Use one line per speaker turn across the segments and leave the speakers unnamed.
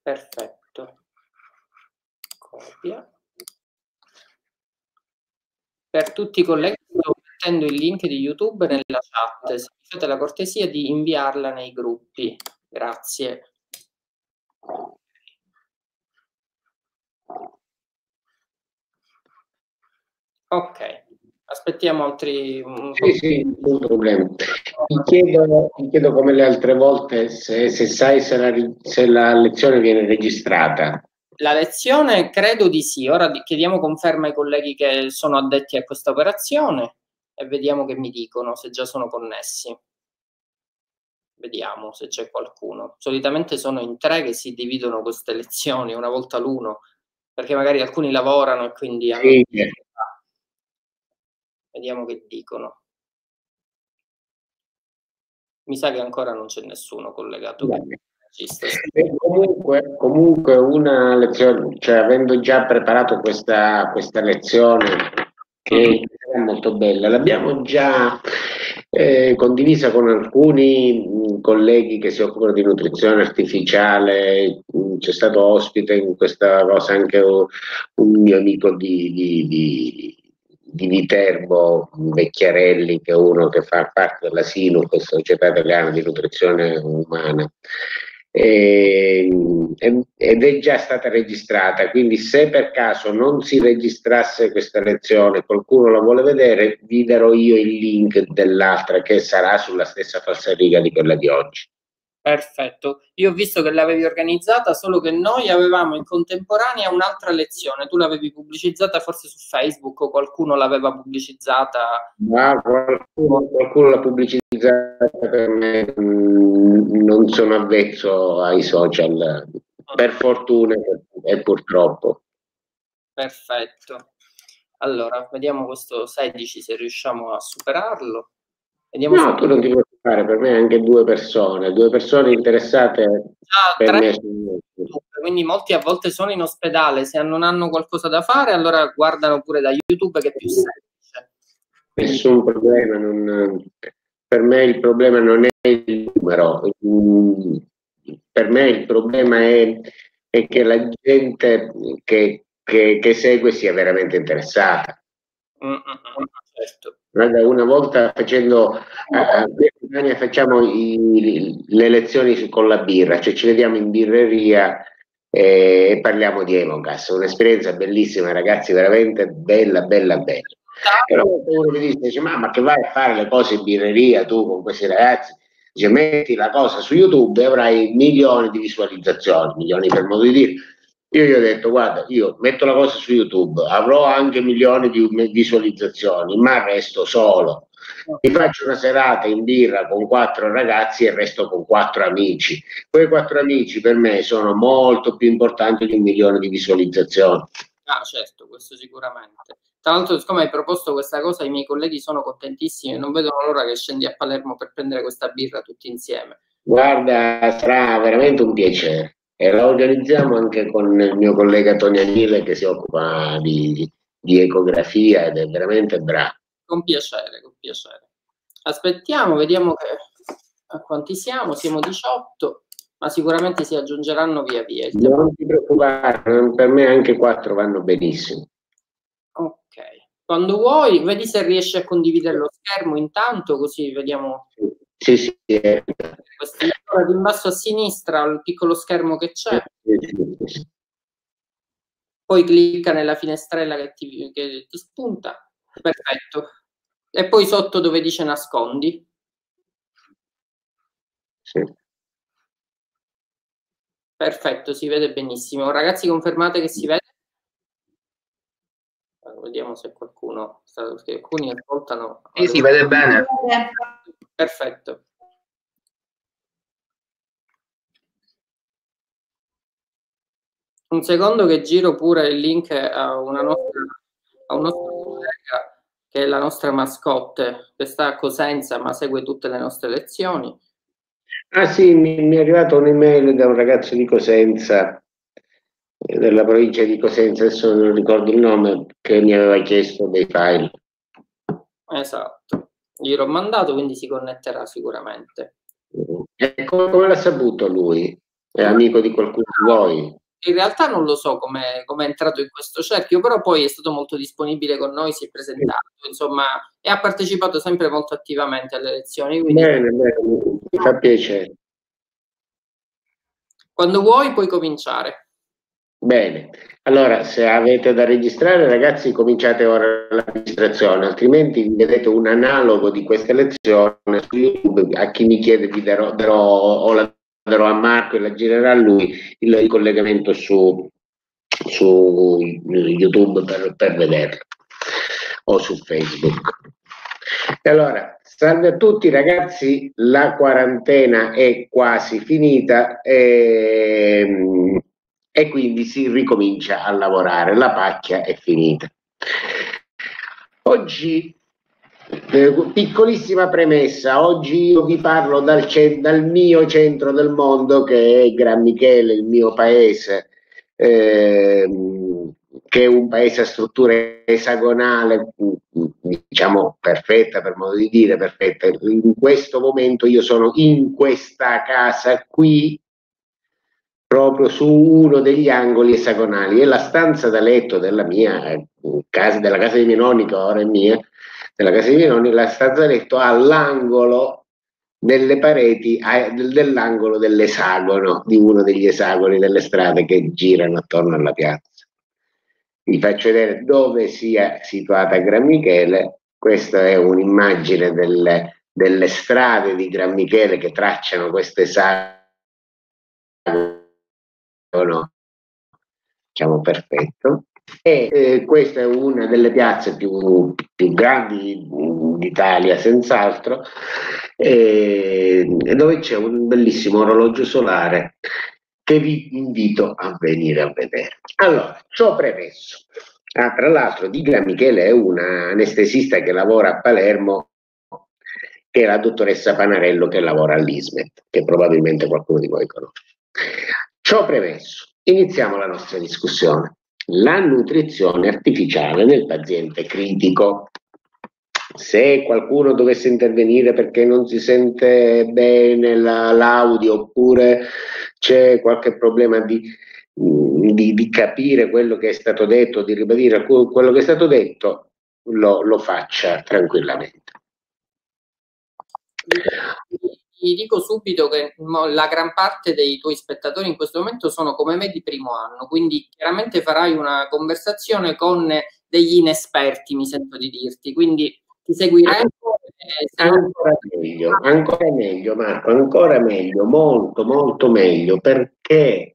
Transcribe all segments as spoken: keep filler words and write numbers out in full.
Perfetto. Copia. Per tutti i colleghi sto mettendo il link di YouTube nella chat, se mi fate la cortesia di inviarla nei gruppi. Grazie. Ok, aspettiamo altri...
Sì, sì, nessun problema. Ti chiedo, ti chiedo come le altre volte se, se sai se la, se la lezione viene registrata.
La lezione credo di sì, ora chiediamo conferma ai colleghi che sono addetti a questa operazione e vediamo che mi dicono, se già sono connessi. Vediamo se c'è qualcuno. Solitamente sono in tre che si dividono queste lezioni, una volta l'uno, perché magari alcuni lavorano e quindi hanno...
Sì.
Vediamo che dicono. Mi sa che ancora non c'è nessuno collegato.
E comunque, comunque una lezione, cioè avendo già preparato questa, questa lezione che è molto bella, l'abbiamo già eh, condivisa con alcuni mh, colleghi che si occupano di nutrizione artificiale, c'è stato ospite in questa cosa anche un, un mio amico di, di, di di Viterbo, Vecchiarelli, che è uno che fa parte della SINUC, Società Italiana di Nutrizione Umana, e, ed è già stata registrata, quindi se per caso non si registrasse questa lezione, qualcuno la vuole vedere, vi darò io il link dell'altra che sarà sulla stessa falsariga di quella di oggi.
Perfetto, io ho visto che l'avevi organizzata, solo che noi avevamo in contemporanea un'altra lezione, tu l'avevi pubblicizzata forse su Facebook o qualcuno l'aveva pubblicizzata?
Ma qualcuno, qualcuno l'ha pubblicizzata per me, mh, non sono avvezzo ai social, per fortuna e purtroppo.
Perfetto, allora vediamo questo sedici se riusciamo a superarlo. Vediamo
no,
se...
tu non ti preoccupare, per me anche due persone, due persone interessate
ah,
per
tre...
me.
Quindi molti a volte sono in ospedale, se non hanno qualcosa da fare allora guardano pure da YouTube che è più semplice. Quindi...
nessun problema, non, per me il problema non è il numero, per me il problema è, è che la gente che, che, che segue sia veramente interessata.
Mm, mm, mm, certo.
Una volta facendo a Birmania facciamo i, le lezioni con la birra, cioè ci vediamo in birreria e, e parliamo di Emogas, un'esperienza bellissima, ragazzi, veramente bella, bella, bella. Però uno mi dice, dice ma, ma che vai a fare le cose in birreria tu con questi ragazzi? Dice, metti la cosa su YouTube e avrai milioni di visualizzazioni, milioni per modo di dire. Io gli ho detto, guarda, io metto la cosa su YouTube, avrò anche milioni di visualizzazioni, ma resto solo. Mi faccio una serata in birra con quattro ragazzi e resto con quattro amici. Quei quattro amici per me sono molto più importanti di un milione di visualizzazioni.
Ah, certo, questo sicuramente. Tra l'altro, siccome hai proposto questa cosa, i miei colleghi sono contentissimi e non vedono l'ora che scendi a Palermo per prendere questa birra tutti insieme.
Guarda, sarà veramente un piacere. E la organizziamo anche con il mio collega Tony Agnile che si occupa di, di ecografia ed è veramente bravo.
Con piacere, con piacere. Aspettiamo, vediamo che, a quanti siamo, siamo diciotto, ma sicuramente si aggiungeranno via via. Il
non ti preoccupare, per me anche quattro vanno benissimo.
Ok, quando vuoi, vedi se riesci a condividere lo schermo intanto, così vediamo.
Sì, sì. Eh.
In basso a sinistra, il piccolo schermo che c'è. Poi clicca nella finestrella che ti, che ti spunta. Perfetto. E poi sotto dove dice nascondi.
Sì.
Perfetto, si vede benissimo. Ragazzi, confermate che si vede? Vediamo se qualcuno, perché alcuni ascoltano.
Sì, si vede bene.
Perfetto. Un secondo che giro pure il link a una nostra, a un nostro collega che è la nostra mascotte, che sta a Cosenza ma segue tutte le nostre lezioni.
Ah sì, mi, mi è arrivata un'email da un ragazzo di Cosenza, della provincia di Cosenza, adesso non ricordo il nome, che mi aveva chiesto dei file.
Esatto, gli l'ho mandato, quindi si connetterà sicuramente.
E come, come l'ha saputo lui? È amico di qualcuno di voi?
In realtà non lo so come come è entrato in questo cerchio, però poi è stato molto disponibile con noi, si è presentato, insomma, e ha partecipato sempre molto attivamente alle lezioni, quindi
Bene, bene, mi fa piacere.
Quando vuoi puoi cominciare.
Bene, allora se avete da registrare ragazzi cominciate ora la registrazione, altrimenti vedete un analogo di queste lezioni su YouTube. A chi mi chiede vi darò, darò o la darò a Marco e la girerà a lui il, il collegamento su, su YouTube per, per vederlo o su Facebook. E allora, salve a tutti ragazzi, la quarantena è quasi finita e, e quindi si ricomincia a lavorare, la pacchia è finita. Oggi, eh, piccolissima premessa, oggi io vi parlo dal, dal mio centro del mondo che è Gran Michele, il mio paese, eh, che è un paese a struttura esagonale, diciamo perfetta, per modo di dire, perfetta. In questo momento io sono in questa casa qui, proprio su uno degli angoli esagonali, e la stanza da letto della mia eh, casa, della casa dei miei nonni, che ora è mia, della casa dei miei nonni, la stanza da letto all'angolo delle pareti, dell'angolo dell'esagono, di uno degli esagoni delle strade che girano attorno alla piazza. Vi faccio vedere dove sia situata Gran Michele. Questa è un'immagine delle, delle strade di Gran Michele che tracciano questo esagono, diciamo perfetto. E eh, questa è una delle piazze più, più grandi d'Italia, senz'altro, eh, dove c'è un bellissimo orologio solare che vi invito a venire a vedere. Allora, ciò premesso, ah, tra l'altro di Gran Michele è una anestesista che lavora a Palermo, che è la dottoressa Panarello, che lavora all'Ismet, che probabilmente qualcuno di voi conosce. Ciò premesso, iniziamo la nostra discussione. La nutrizione artificiale nel paziente critico. Se qualcuno dovesse intervenire perché non si sente bene la, l'audio, oppure c'è qualche problema di, di, di capire quello che è stato detto, di ribadire quello che è stato detto, lo, lo faccia tranquillamente.
Ti dico subito che la gran parte dei tuoi spettatori in questo momento sono come me di primo anno, quindi chiaramente farai una conversazione con degli inesperti, mi sento di dirti, quindi ti seguiremo.
Ancora meglio, ancora meglio Marco, ancora meglio, molto molto meglio, perché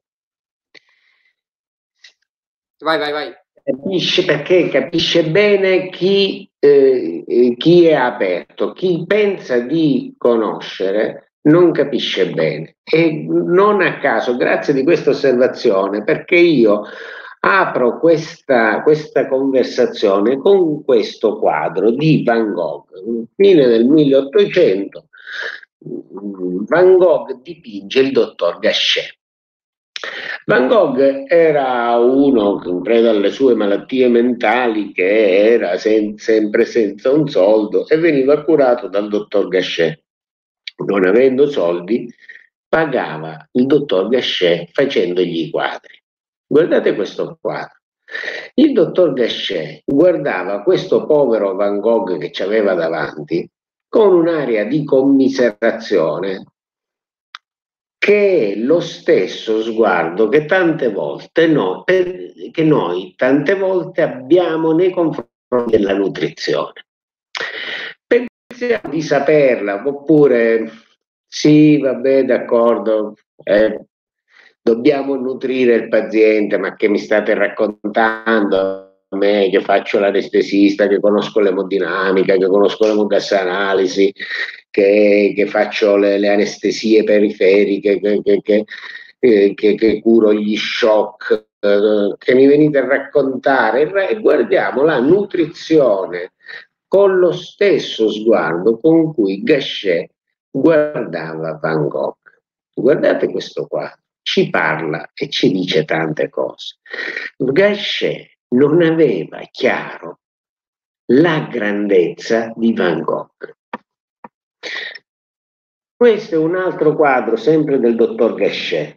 vai vai vai
capisce, perché capisce bene chi, eh, chi è aperto, chi pensa di conoscere non capisce bene. E non a caso, grazie di questa osservazione, perché io apro questa, questa conversazione con questo quadro di Van Gogh, fine del milleottocento. Van Gogh dipinge il dottor Gachet. Van Gogh era uno in preda alle sue malattie mentali, che era sen- sempre senza un soldo e veniva curato dal dottor Gachet. Non avendo soldi, pagava il dottor Gachet facendogli i quadri. Guardate questo quadro. Il dottor Gachet guardava questo povero Van Gogh che ci aveva davanti con un'aria di commiserazione, che è lo stesso sguardo che tante volte no, che noi tante volte abbiamo nei confronti della nutrizione. Pensiamo di saperla, oppure sì, vabbè, d'accordo, eh, dobbiamo nutrire il paziente, ma che mi state raccontando? Me che faccio l'anestesista, che conosco l'emodinamica, che conosco l'emogassanalisi, che, che faccio le, le anestesie periferiche, che, che, che, eh, che, che curo gli shock, eh, che mi venite a raccontare, e guardiamo la nutrizione con lo stesso sguardo con cui Gachet guardava Van Gogh. Guardate questo qua, ci parla e ci dice tante cose. Gachet non aveva chiaro la grandezza di Van Gogh. Questo è un altro quadro, sempre del dottor Gachet,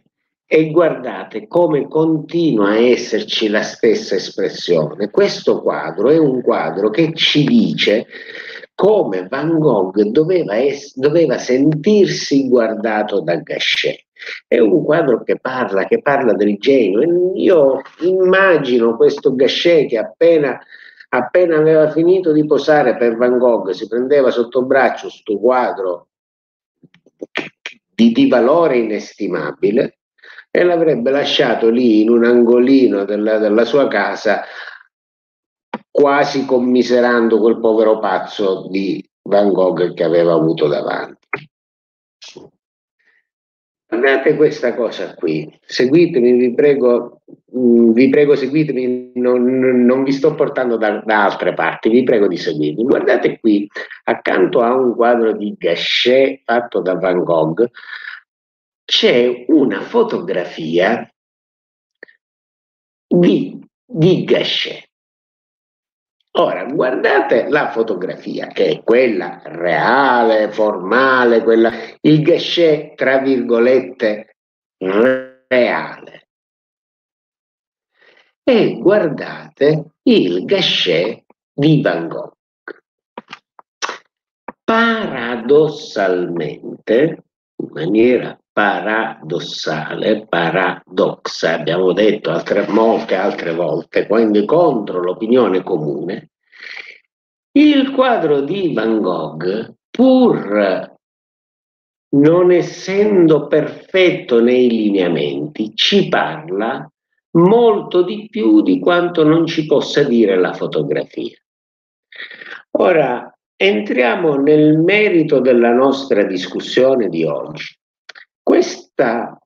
E guardate come continua a esserci la stessa espressione. Questo quadro è un quadro che ci dice come Van Gogh doveva, doveva sentirsi guardato da Gachet. È un quadro che parla, che parla del genio. Io immagino questo Gachet che appena, appena aveva finito di posare per Van Gogh si prendeva sotto braccio questo quadro di, di valore inestimabile e l'avrebbe lasciato lì in un angolino della, della sua casa, quasi commiserando quel povero pazzo di Van Gogh che aveva avuto davanti. Guardate questa cosa qui, seguitemi, vi prego, vi prego seguitemi, non, non vi sto portando da, da altre parti, vi prego di seguirmi. Guardate qui, accanto a un quadro di Gachet fatto da Van Gogh, c'è una fotografia di, di Gachet. Ora, guardate la fotografia, che è quella reale, formale, quella, il Gachet, tra virgolette, reale. E guardate il Gachet di Van Gogh. Paradossalmente, in maniera paradossale, paradossa, abbiamo detto altre, molte altre volte, quindi contro l'opinione comune, il quadro di Van Gogh, pur non essendo perfetto nei lineamenti, ci parla molto di più di quanto non ci possa dire la fotografia. Ora, entriamo nel merito della nostra discussione di oggi. Questa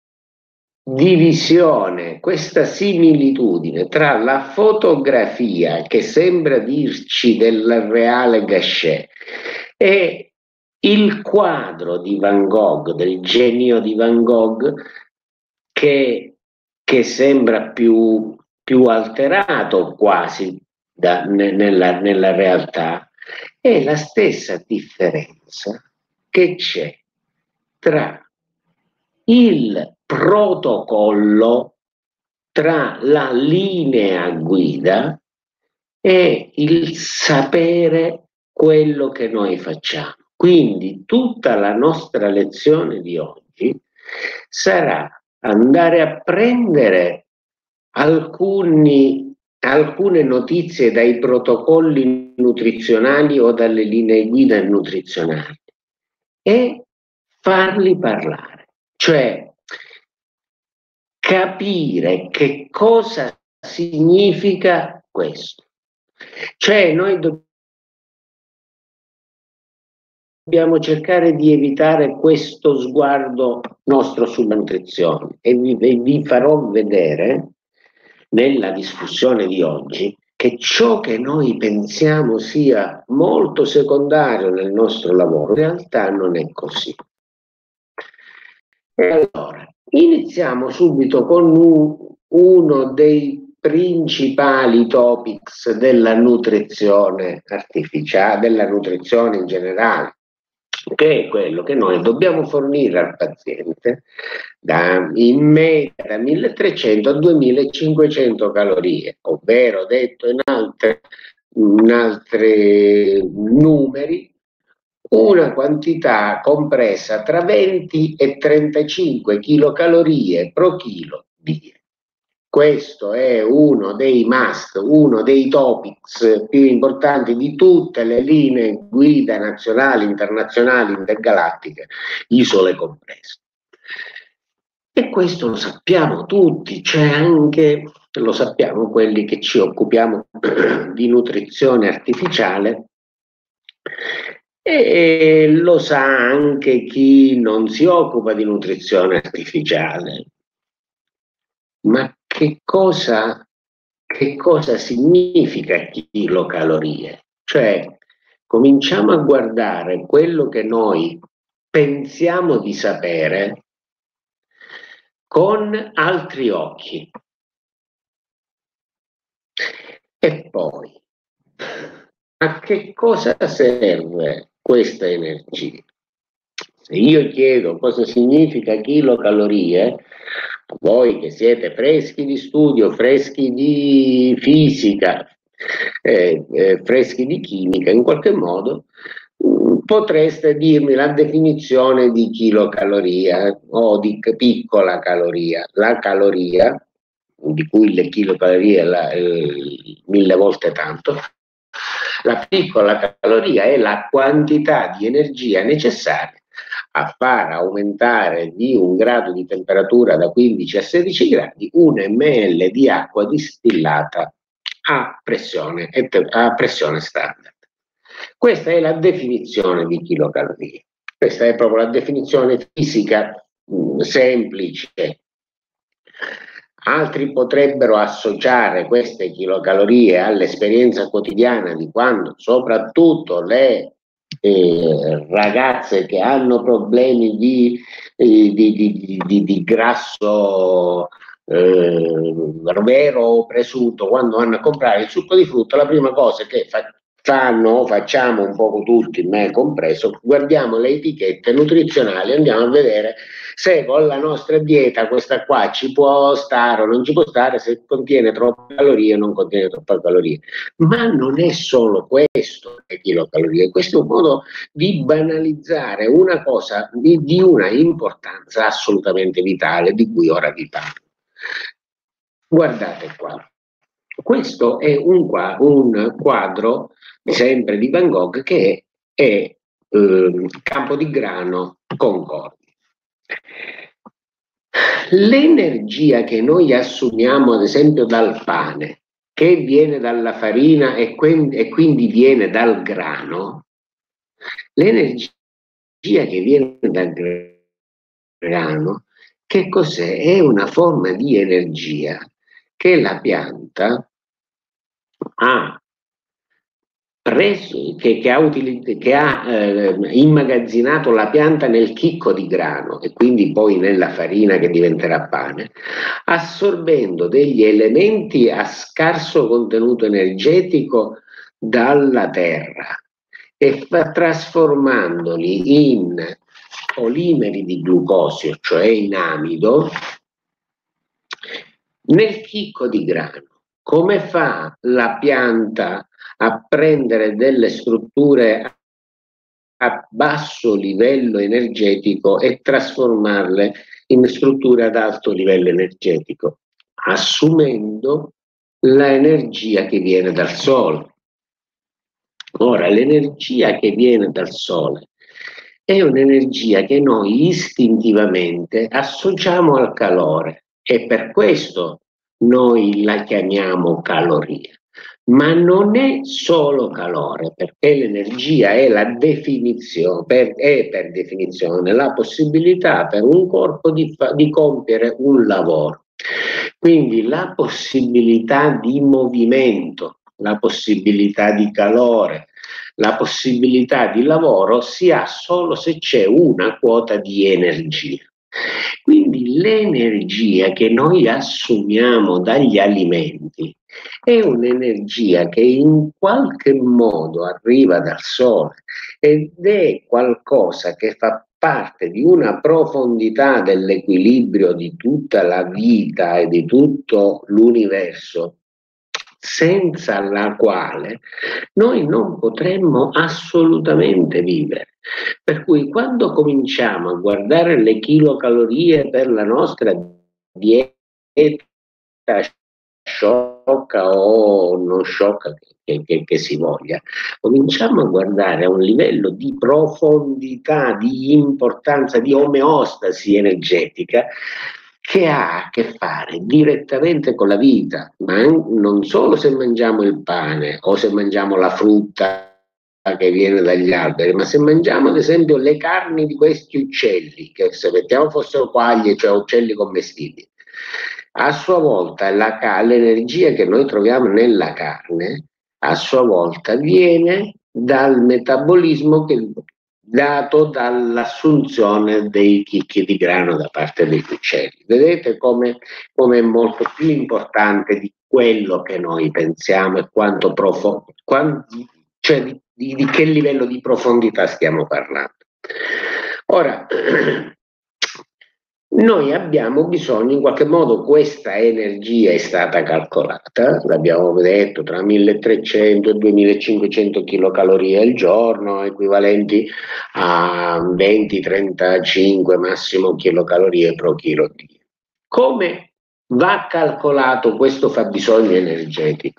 divisione, questa similitudine tra la fotografia che sembra dirci del reale Gachet e il quadro di Van Gogh, del genio di Van Gogh, che, che sembra più, più alterato quasi da, nella, nella realtà, è la stessa differenza che c'è tra il protocollo, tra la linea guida e il sapere quello che noi facciamo. Quindi tutta la nostra lezione di oggi sarà andare a prendere alcuni, alcune notizie dai protocolli nutrizionali o dalle linee guida nutrizionali e farli parlare. Cioè capire che cosa significa questo. Cioè noi dobbiamo cercare di evitare questo sguardo nostro sulla nutrizione e vi, e vi farò vedere nella discussione di oggi che ciò che noi pensiamo sia molto secondario nel nostro lavoro in realtà non è così. E allora, iniziamo subito con un, uno dei principali topics della nutrizione artificiale, della nutrizione in generale, che è quello che noi dobbiamo fornire al paziente da, in media da milletrecento a duemilacinquecento calorie, ovvero detto in altri in altri numeri, una quantità compresa tra venti e trentacinque chilocalorie pro chilo di. Questo è uno dei must, uno dei topics più importanti di tutte le linee guida nazionali, internazionali, intergalattiche, isole comprese. E questo lo sappiamo tutti, c'è anche, lo sappiamo quelli che ci occupiamo di nutrizione artificiale, e lo sa anche chi non si occupa di nutrizione artificiale. Ma che cosa, che cosa significa chilocalorie? Cioè, cominciamo a guardare quello che noi pensiamo di sapere con altri occhi. E poi, a che cosa serve questa energia? Se io chiedo cosa significa chilocalorie, voi che siete freschi di studio, freschi di fisica, eh, eh, freschi di chimica, in qualche modo mh, potreste dirmi la definizione di chilocaloria o di piccola caloria. La caloria, di cui le chilocalorie la, eh, mille volte tanto, la piccola caloria è la quantità di energia necessaria a far aumentare di un grado di temperatura da quindici a sedici gradi un millilitro di acqua distillata a pressione, a pressione standard. Questa è la definizione di chilocalorie. Questa è proprio la definizione fisica mh, semplice. Altri potrebbero associare queste chilocalorie all'esperienza quotidiana di quando soprattutto le eh, ragazze che hanno problemi di, di, di, di, di grasso eh, vero o presunto, quando vanno a comprare il succo di frutta, la prima cosa che fa, fanno, facciamo un po' tutti, me compreso, guardiamo le etichette nutrizionali, andiamo a vedere se con la nostra dieta questa qua ci può stare o non ci può stare, se contiene troppe calorie o non contiene troppe calorie. Ma non è solo questo le chilocalorie, questo è un modo di banalizzare una cosa di, di una importanza assolutamente vitale di cui ora vi parlo. Guardate qua, questo è un, un quadro sempre di Van Gogh che è, è eh, Campo di Grano Concordi. L'energia che noi assumiamo ad esempio dal pane, che viene dalla farina e, e quindi viene dal grano, l'energia che viene dal grano, che cos'è? È una forma di energia che la pianta ha preso, che, che ha, utilizz- che ha eh, immagazzinato la pianta nel chicco di grano e quindi poi nella farina che diventerà pane, assorbendo degli elementi a scarso contenuto energetico dalla terra e trasformandoli in polimeri di glucosio, cioè in amido, nel chicco di grano. Come fa la pianta a prendere delle strutture a basso livello energetico e trasformarle in strutture ad alto livello energetico? Assumendo l'energia che viene dal sole. Ora, l'energia che viene dal sole è un'energia che noi istintivamente associamo al calore e per questo noi la chiamiamo caloria. Ma non è solo calore, perché l'energia è la definizione, per, è per definizione la possibilità per un corpo di, fa, di compiere un lavoro. Quindi la possibilità di movimento, la possibilità di calore, la possibilità di lavoro si ha solo se c'è una quota di energia. Quindi l'energia che noi assumiamo dagli alimenti è un'energia che in qualche modo arriva dal sole ed è qualcosa che fa parte di una profondità dell'equilibrio di tutta la vita e di tutto l'universo, senza la quale noi non potremmo assolutamente vivere. Per cui quando cominciamo a guardare le chilocalorie per la nostra dieta sciocca o non sciocca che, che, che si voglia, cominciamo a guardare a un livello di profondità, di importanza, di omeostasi energetica che ha a che fare direttamente con la vita, ma non solo se mangiamo il pane o se mangiamo la frutta che viene dagli alberi, ma se mangiamo ad esempio le carni di questi uccelli, che se mettiamo fossero quaglie, cioè uccelli commestibili, a sua volta la, l'energia che noi troviamo nella carne, a sua volta viene dal metabolismo che dato dall'assunzione dei chicchi di grano da parte degli uccelli. Vedete come, come è molto più importante di quello che noi pensiamo e quanto profondo, cioè di, di, di che livello di profondità stiamo parlando. Ora, noi abbiamo bisogno, in qualche modo questa energia è stata calcolata, l'abbiamo detto, tra milletrecento e duemilacinquecento chilocalorie al giorno, equivalenti a venti trentacinque massimo chilocalorie pro chilo. Come va calcolato questo fabbisogno energetico?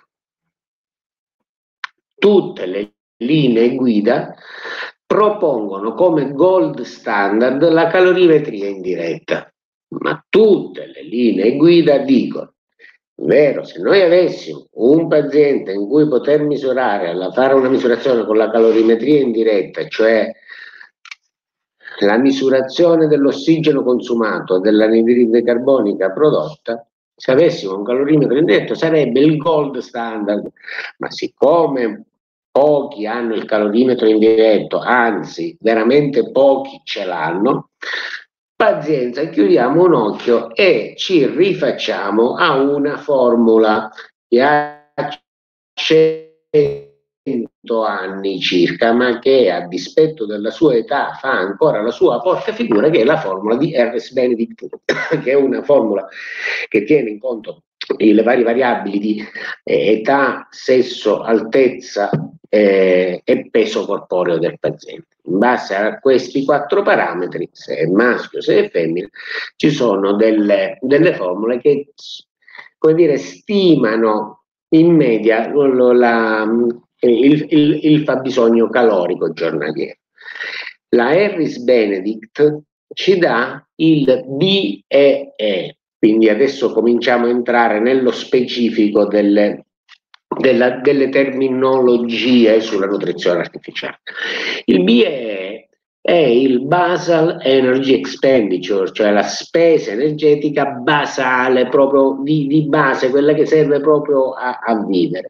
Tutte le linee guida propongono come gold standard la calorimetria indiretta, ma tutte le linee guida dicono, vero, se noi avessimo un paziente in cui poter misurare, fare una misurazione con la calorimetria indiretta, cioè la misurazione dell'ossigeno consumato, dell'anidride carbonica prodotta, se avessimo un calorimetro indiretto sarebbe il gold standard, ma siccome pochi hanno il calorimetro indiretto, anzi veramente pochi ce l'hanno, pazienza, chiudiamo un occhio e ci rifacciamo a una formula che ha cento anni circa, ma che a dispetto della sua età fa ancora la sua forte figura, che è la formula di Harris-Benedict, che è una formula che tiene in conto le varie variabili di eh, età, sesso, altezza eh, e peso corporeo del paziente. In base a questi quattro parametri, se è maschio, se è femmina, ci sono delle, delle formule che, come dire, stimano in media la, il, il, il fabbisogno calorico giornaliero. La Harris-Benedict ci dà il B E E, quindi adesso cominciamo a entrare nello specifico delle, della, delle terminologie sulla nutrizione artificiale. Il B E E è il Basal Energy Expenditure, cioè la spesa energetica basale, proprio di, di base, quella che serve proprio a, a vivere.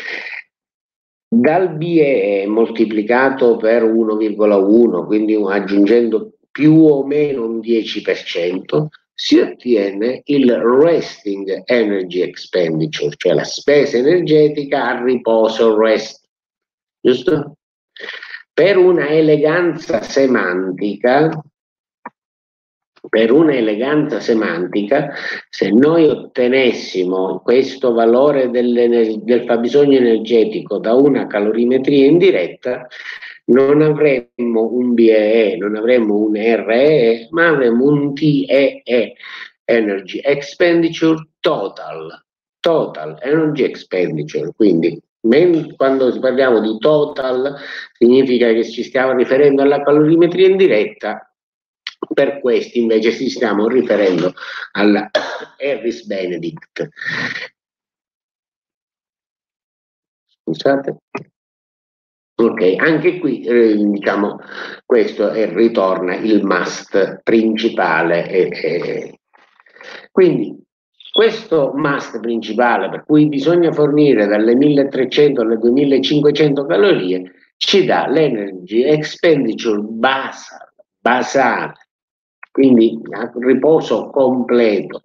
Dal B E E moltiplicato per uno virgola uno, quindi aggiungendo più o meno un dieci per cento, si ottiene il Resting Energy Expenditure, cioè la spesa energetica a riposo, rest, giusto? Per una eleganza semantica, per una eleganza semantica, se noi ottenessimo questo valore del fabbisogno energetico da una calorimetria indiretta, non avremmo un B E E, non avremmo un R E E, ma avremmo un T E E, Energy Expenditure Total, Total Energy Expenditure, quindi quando parliamo di total significa che ci stiamo riferendo alla calorimetria indiretta, per questi invece ci stiamo riferendo alla Harris-Benedict. Scusate. Ok, anche qui eh, diciamo questo è, ritorna il must principale. E, e. Quindi questo must principale, per cui bisogna fornire dalle milletrecento alle duemilacinquecento calorie, ci dà l'energy expenditure basal, basale, quindi a riposo completo.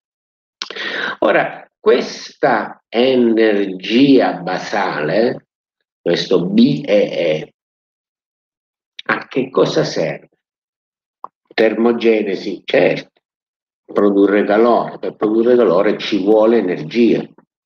Ora, questa energia basale, questo B E E, a che cosa serve? Termogenesi, certo, produrre calore, per produrre calore ci vuole energia,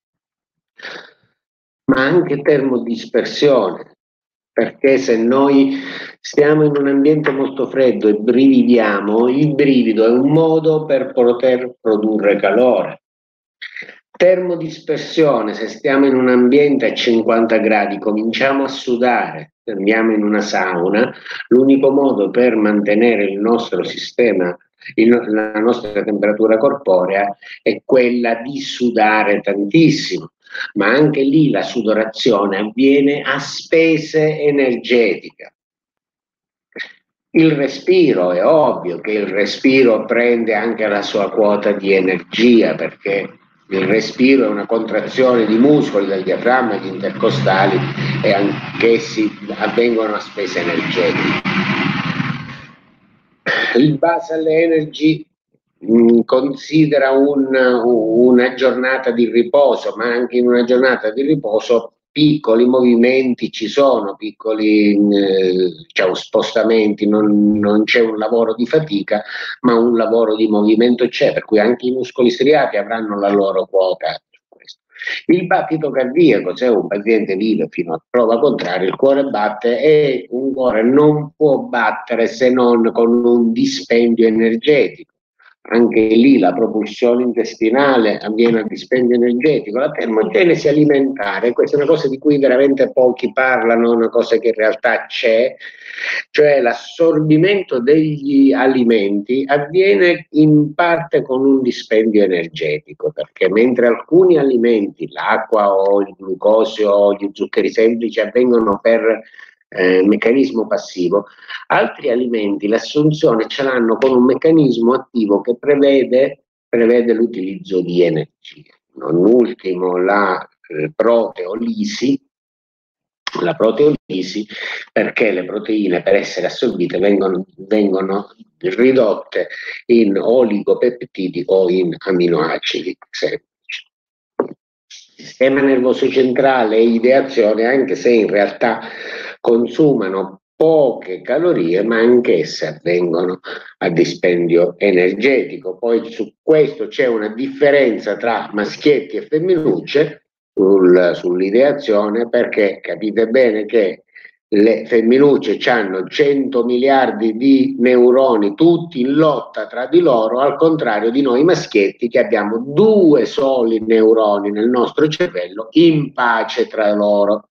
ma anche termodispersione, perché se noi stiamo in un ambiente molto freddo e brividiamo, il brivido è un modo per poter produrre calore. Termodispersione, se stiamo in un ambiente a cinquanta gradi, cominciamo a sudare, andiamo in una sauna, l'unico modo per mantenere il nostro sistema, il, la nostra temperatura corporea è quella di sudare tantissimo, ma anche lì la sudorazione avviene a spese energetiche. Il respiro, è ovvio che il respiro prende anche la sua quota di energia, perché il respiro è una contrazione di muscoli del diaframma e gli intercostali e anch'essi avvengono a spese energetiche. Il basal energy mh, considera un, una giornata di riposo, ma anche in una giornata di riposo piccoli movimenti ci sono, piccoli eh, diciamo, spostamenti, non, non c'è un lavoro di fatica, ma un lavoro di movimento c'è, per cui anche i muscoli striati avranno la loro quota. Il battito cardiaco, se un paziente vive fino a prova contraria, il cuore batte e un cuore non può battere se non con un dispendio energetico. Anche lì la propulsione intestinale avviene a dispendio energetico, la termogenesi alimentare, questa è una cosa di cui veramente pochi parlano, una cosa che in realtà c'è, cioè l'assorbimento degli alimenti avviene in parte con un dispendio energetico, perché mentre alcuni alimenti, l'acqua o il glucosio o gli zuccheri semplici avvengono per Eh, meccanismo passivo, altri alimenti l'assunzione ce l'hanno con un meccanismo attivo che prevede, prevede l'utilizzo di energia. Non ultimo la eh, proteolisi, la proteolisi perché le proteine per essere assorbite vengono, vengono ridotte in oligopeptidi o in aminoacidi semplici. Sistema nervoso centrale e ideazione, anche se in realtà consumano poche calorie, ma anch'esse avvengono a dispendio energetico. Poi su questo c'è una differenza tra maschietti e femminucce sul, sull'ideazione, perché capite bene che le femminucce hanno cento miliardi di neuroni tutti in lotta tra di loro, al contrario di noi maschietti che abbiamo due soli neuroni nel nostro cervello in pace tra loro.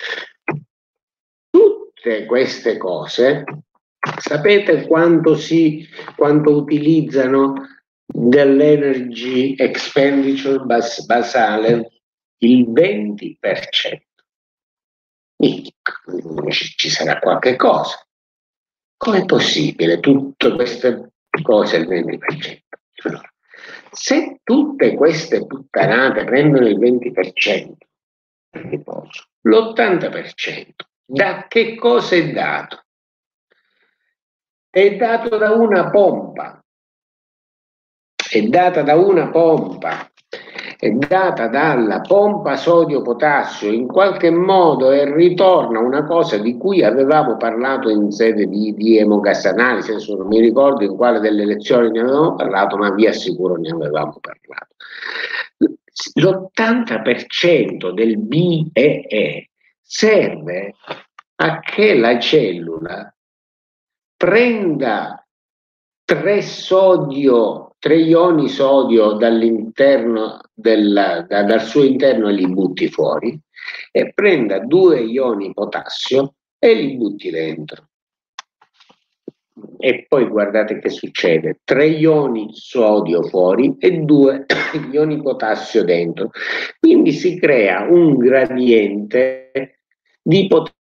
Tutte queste cose, sapete quanto, si, quanto utilizzano dell'energy expenditure bas basale? Il venti per cento. Ci sarà qualche cosa. Com'è possibile tutte queste cose al venti per cento? Se tutte queste puttanate prendono il venti per cento, l'ottanta per cento da che cosa è dato? È dato da una pompa, è data da una pompa, è data dalla pompa sodio-potassio in qualche modo, e ritorna una cosa di cui avevamo parlato in sede di, di emogasanalisi, adesso non mi ricordo in quale delle lezioni ne avevamo parlato, ma vi assicuro ne avevamo parlato. L'ottanta per cento del B E E serve a che la cellula prenda tre sodio, tre ioni sodio dall'interno del, da, dal suo interno e li butti fuori, e prenda due ioni potassio e li butti dentro. E poi guardate che succede: tre ioni sodio fuori e due ioni potassio dentro. Quindi si crea un gradiente di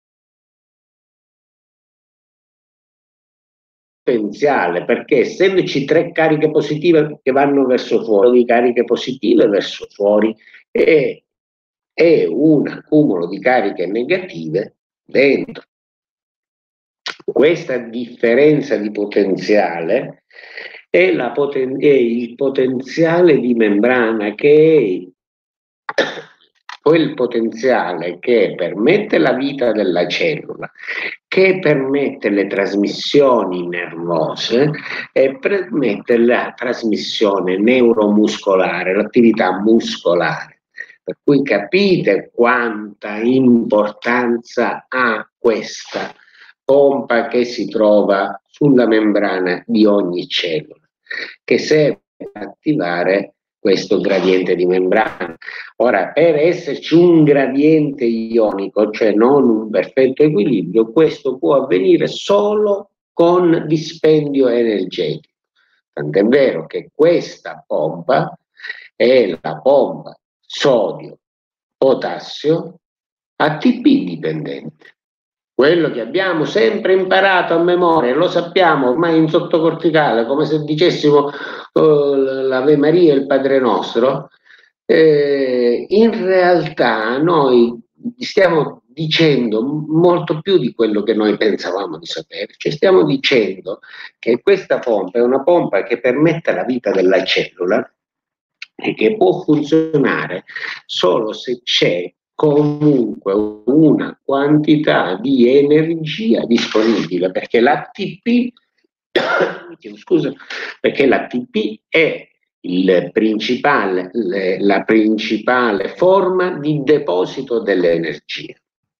potenziale, perché essendoci tre cariche positive che vanno verso fuori, di cariche positive verso fuori, e, e un accumulo di cariche negative dentro. Questa differenza di potenziale è, la poten- è il potenziale di membrana, che è quel potenziale che permette la vita della cellula, che permette le trasmissioni nervose e permette la trasmissione neuromuscolare, l'attività muscolare. Per cui capite quanta importanza ha questa pompa che si trova sulla membrana di ogni cellula, che serve a attivare questo gradiente di membrana. Ora, per esserci un gradiente ionico, cioè non un perfetto equilibrio, questo può avvenire solo con dispendio energetico. Tant'è vero che questa pompa è la pompa sodio-potassio A T P dipendente. Quello che abbiamo sempre imparato a memoria, lo sappiamo ormai in sottocorticale, come se dicessimo uh, l'Ave Maria e il Padre Nostro, eh, in realtà noi stiamo dicendo molto più di quello che noi pensavamo di sapere. Cioè stiamo dicendo che questa pompa è una pompa che permette la vita della cellula e che può funzionare solo se c'è comunque una quantità di energia disponibile, perché l'A T P, scusa, perché l'A T P è il principale, la principale forma di deposito dell'energia.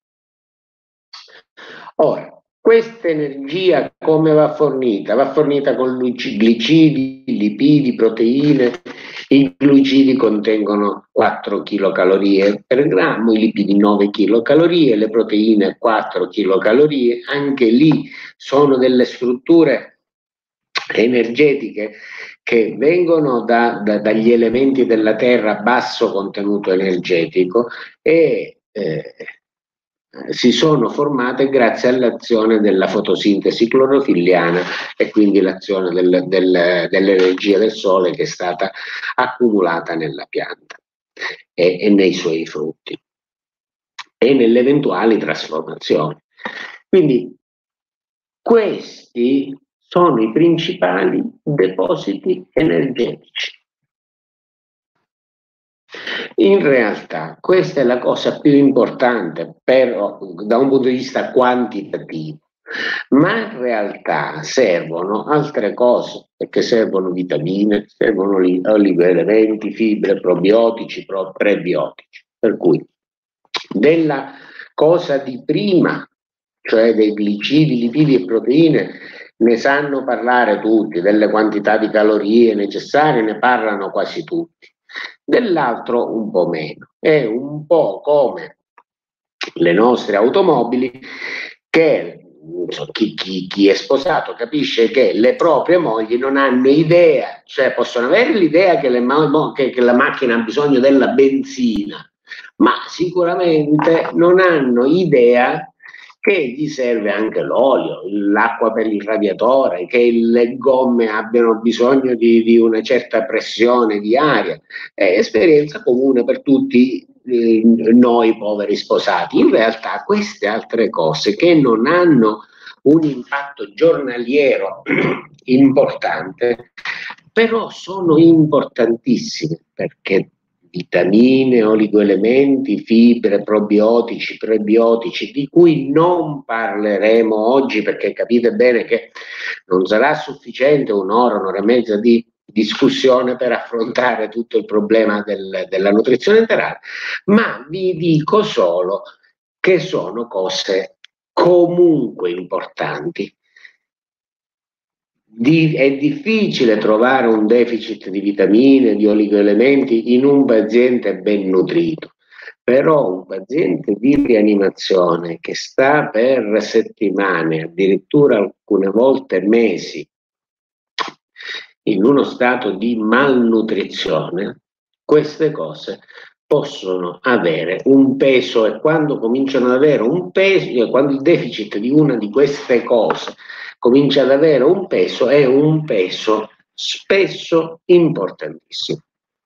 Ora, questa energia come va fornita? Va fornita con glicidi, lipidi, proteine. I glicidi contengono quattro chilocalorie per grammo, i lipidi nove chilocalorie, le proteine quattro chilocalorie. Anche lì sono delle strutture energetiche che vengono da, da, dagli elementi della terra a basso contenuto energetico e eh, si sono formate grazie all'azione della fotosintesi clorofilliana e quindi l'azione del, del, dell'energia del sole che è stata accumulata nella pianta e, e nei suoi frutti e nelle eventuali trasformazioni. Quindi questi sono i principali depositi energetici. In realtà questa è la cosa più importante per, da un punto di vista quantitativo, ma in realtà servono altre cose, perché servono vitamine, servono oligoelementi, fibre, probiotici, pro, prebiotici. Per cui della cosa di prima, cioè dei glicidi, lipidi e proteine, ne sanno parlare tutti, delle quantità di calorie necessarie ne parlano quasi tutti. Dell'altro un po' meno. È un po' come le nostre automobili che chi, chi, chi è sposato capisce che le proprie mogli non hanno idea, cioè possono avere l'idea che, le, che, che la macchina ha bisogno della benzina, ma sicuramente non hanno idea che gli serve anche l'olio, l'acqua per il radiatore, che le gomme abbiano bisogno di, di una certa pressione di aria. È esperienza comune per tutti eh, noi poveri sposati. In realtà queste altre cose che non hanno un impatto giornaliero importante, però sono importantissime perché vitamine, oligoelementi, fibre, probiotici, prebiotici, di cui non parleremo oggi perché capite bene che non sarà sufficiente un'ora, un'ora e mezza di discussione per affrontare tutto il problema del, della nutrizione enterale, ma vi dico solo che sono cose comunque importanti. Di, è difficile trovare un deficit di vitamine, di oligoelementi in un paziente ben nutrito, però un paziente di rianimazione che sta per settimane, addirittura alcune volte mesi, in uno stato di malnutrizione, queste cose possono avere un peso e quando cominciano ad avere un peso, quando il deficit di una di queste cose comincia ad avere un peso, è un peso spesso importantissimo.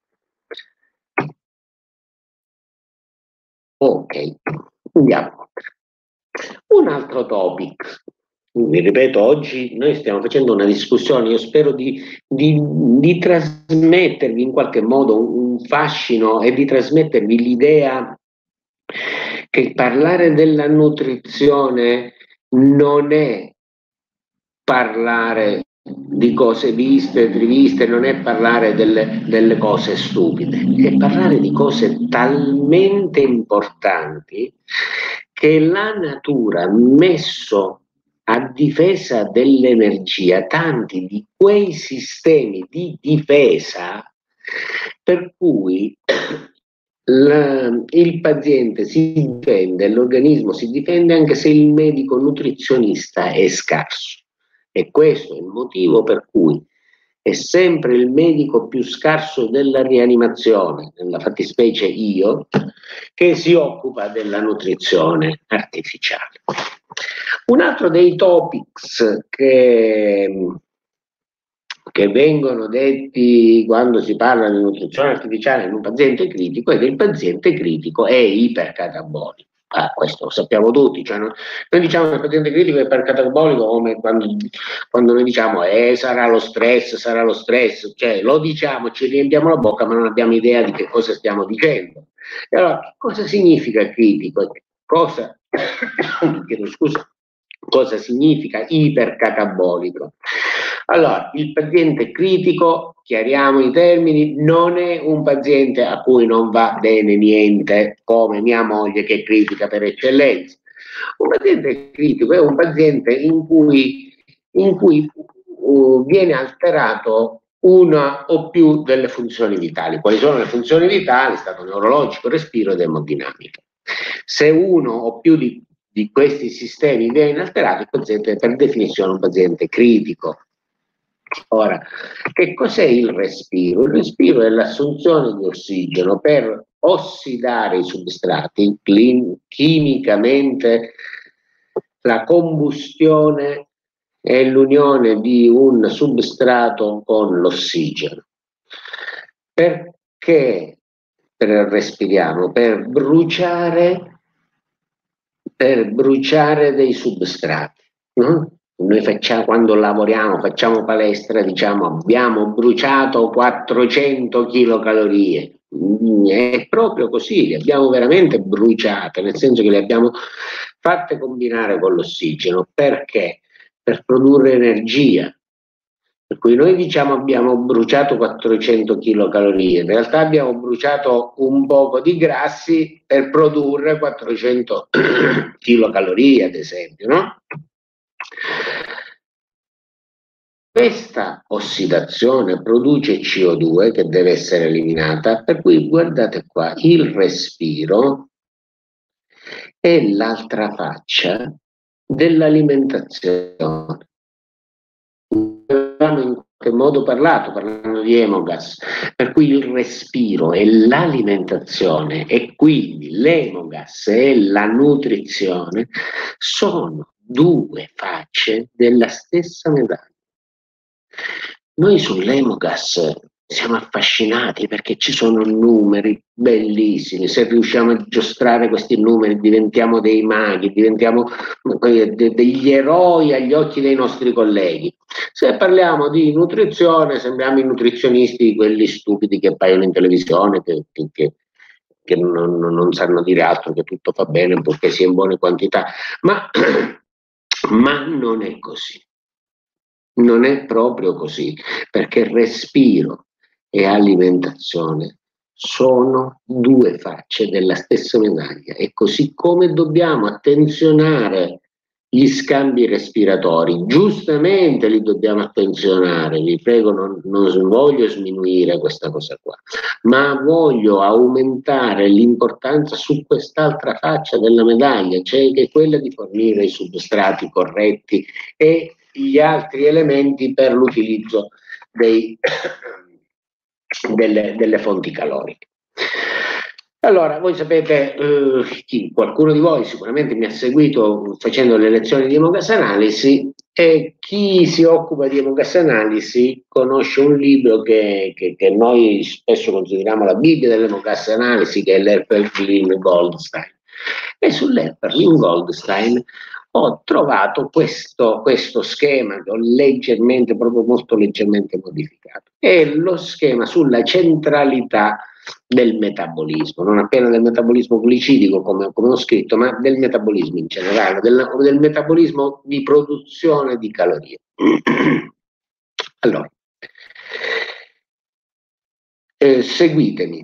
Ok, andiamo. Un altro topic. Vi ripeto, oggi noi stiamo facendo una discussione, io spero di, di, di trasmettervi in qualche modo un fascino e di trasmettervi l'idea che parlare della nutrizione non è parlare di cose viste, riviste, non è parlare delle, delle cose stupide, è parlare di cose talmente importanti che la natura ha messo a difesa dell'energia tanti di quei sistemi di difesa per cui la, il paziente si difende, l'organismo si difende anche se il medico nutrizionista è scarso. E questo è il motivo per cui è sempre il medico più scarso della rianimazione, nella fattispecie io, che si occupa della nutrizione artificiale. Un altro dei topics che, che vengono detti quando si parla di nutrizione artificiale in un paziente critico è che il paziente critico è ipercatabolico. Ah, questo lo sappiamo tutti, cioè, no? Noi diciamo che il paziente critico è ipercatabolico come quando, quando noi diciamo eh, sarà lo stress, sarà lo stress, cioè lo diciamo, ci riempiamo la bocca ma non abbiamo idea di che cosa stiamo dicendo. E allora, che cosa significa critico? Cosa, chiedo scusa, cosa significa ipercatabolico? Allora, il paziente critico, chiariamo i termini, non è un paziente a cui non va bene niente, come mia moglie che è critica per eccellenza. Un paziente critico è un paziente in cui, in cui uh, viene alterato una o più delle funzioni vitali. Quali sono le funzioni vitali? Stato neurologico, respiro ed emodinamica. Se uno o più di, di questi sistemi viene alterato, il paziente è per definizione un paziente critico. Ora, che cos'è il respiro? Il respiro è l'assunzione di ossigeno per ossidare i substrati, chimicamente la combustione è l'unione di un substrato con l'ossigeno. Perché per respiriamo? Per bruciare, per bruciare dei substrati. No? Noi facciamo, quando lavoriamo, facciamo palestra, diciamo abbiamo bruciato quattrocento chilocalorie. È proprio così, le abbiamo veramente bruciate, nel senso che le abbiamo fatte combinare con l'ossigeno. Perché? Per produrre energia. Per cui noi diciamo abbiamo bruciato quattrocento chilocalorie, in realtà abbiamo bruciato un poco di grassi per produrre quattrocento chilocalorie, ad esempio, no? Questa ossidazione produce C O due che deve essere eliminata, per cui guardate qua, il respiro è l'altra faccia dell'alimentazione. Abbiamo in qualche modo parlato, parlando di emogas, per cui il respiro e l'alimentazione e quindi l'emogas e la nutrizione sono due facce della stessa medaglia. Noi sull'emogas siamo affascinati perché ci sono numeri bellissimi, se riusciamo a giostrare questi numeri diventiamo dei maghi, diventiamo degli eroi agli occhi dei nostri colleghi. Se parliamo di nutrizione sembriamo i nutrizionisti, quelli stupidi che appaiono in televisione, che, che, che non, non sanno dire altro, che tutto fa bene purché sia in buone quantità, ma, ma non è così. Non è proprio così, perché respiro e alimentazione sono due facce della stessa medaglia e così come dobbiamo attenzionare gli scambi respiratori, giustamente li dobbiamo attenzionare, vi prego, non, non voglio sminuire questa cosa qua, ma voglio aumentare l'importanza su quest'altra faccia della medaglia, cioè che è quella di fornire i substrati corretti e gli altri elementi per l'utilizzo dei, delle, delle fonti caloriche. Allora, voi sapete, eh, chi, qualcuno di voi sicuramente mi ha seguito facendo le lezioni di Emogas Analisi e chi si occupa di Emogas Analisi conosce un libro che, che, che noi spesso consideriamo la Bibbia dell'Emogas Analisi, che è l'Herperlin Goldstein. E sull'Herperlin Goldstein ho trovato questo, questo schema che ho leggermente, proprio molto leggermente modificato. È lo schema sulla centralità del metabolismo, non appena del metabolismo glicidico come, come ho scritto, ma del metabolismo in generale, del, del metabolismo di produzione di calorie. Allora, eh, seguitemi.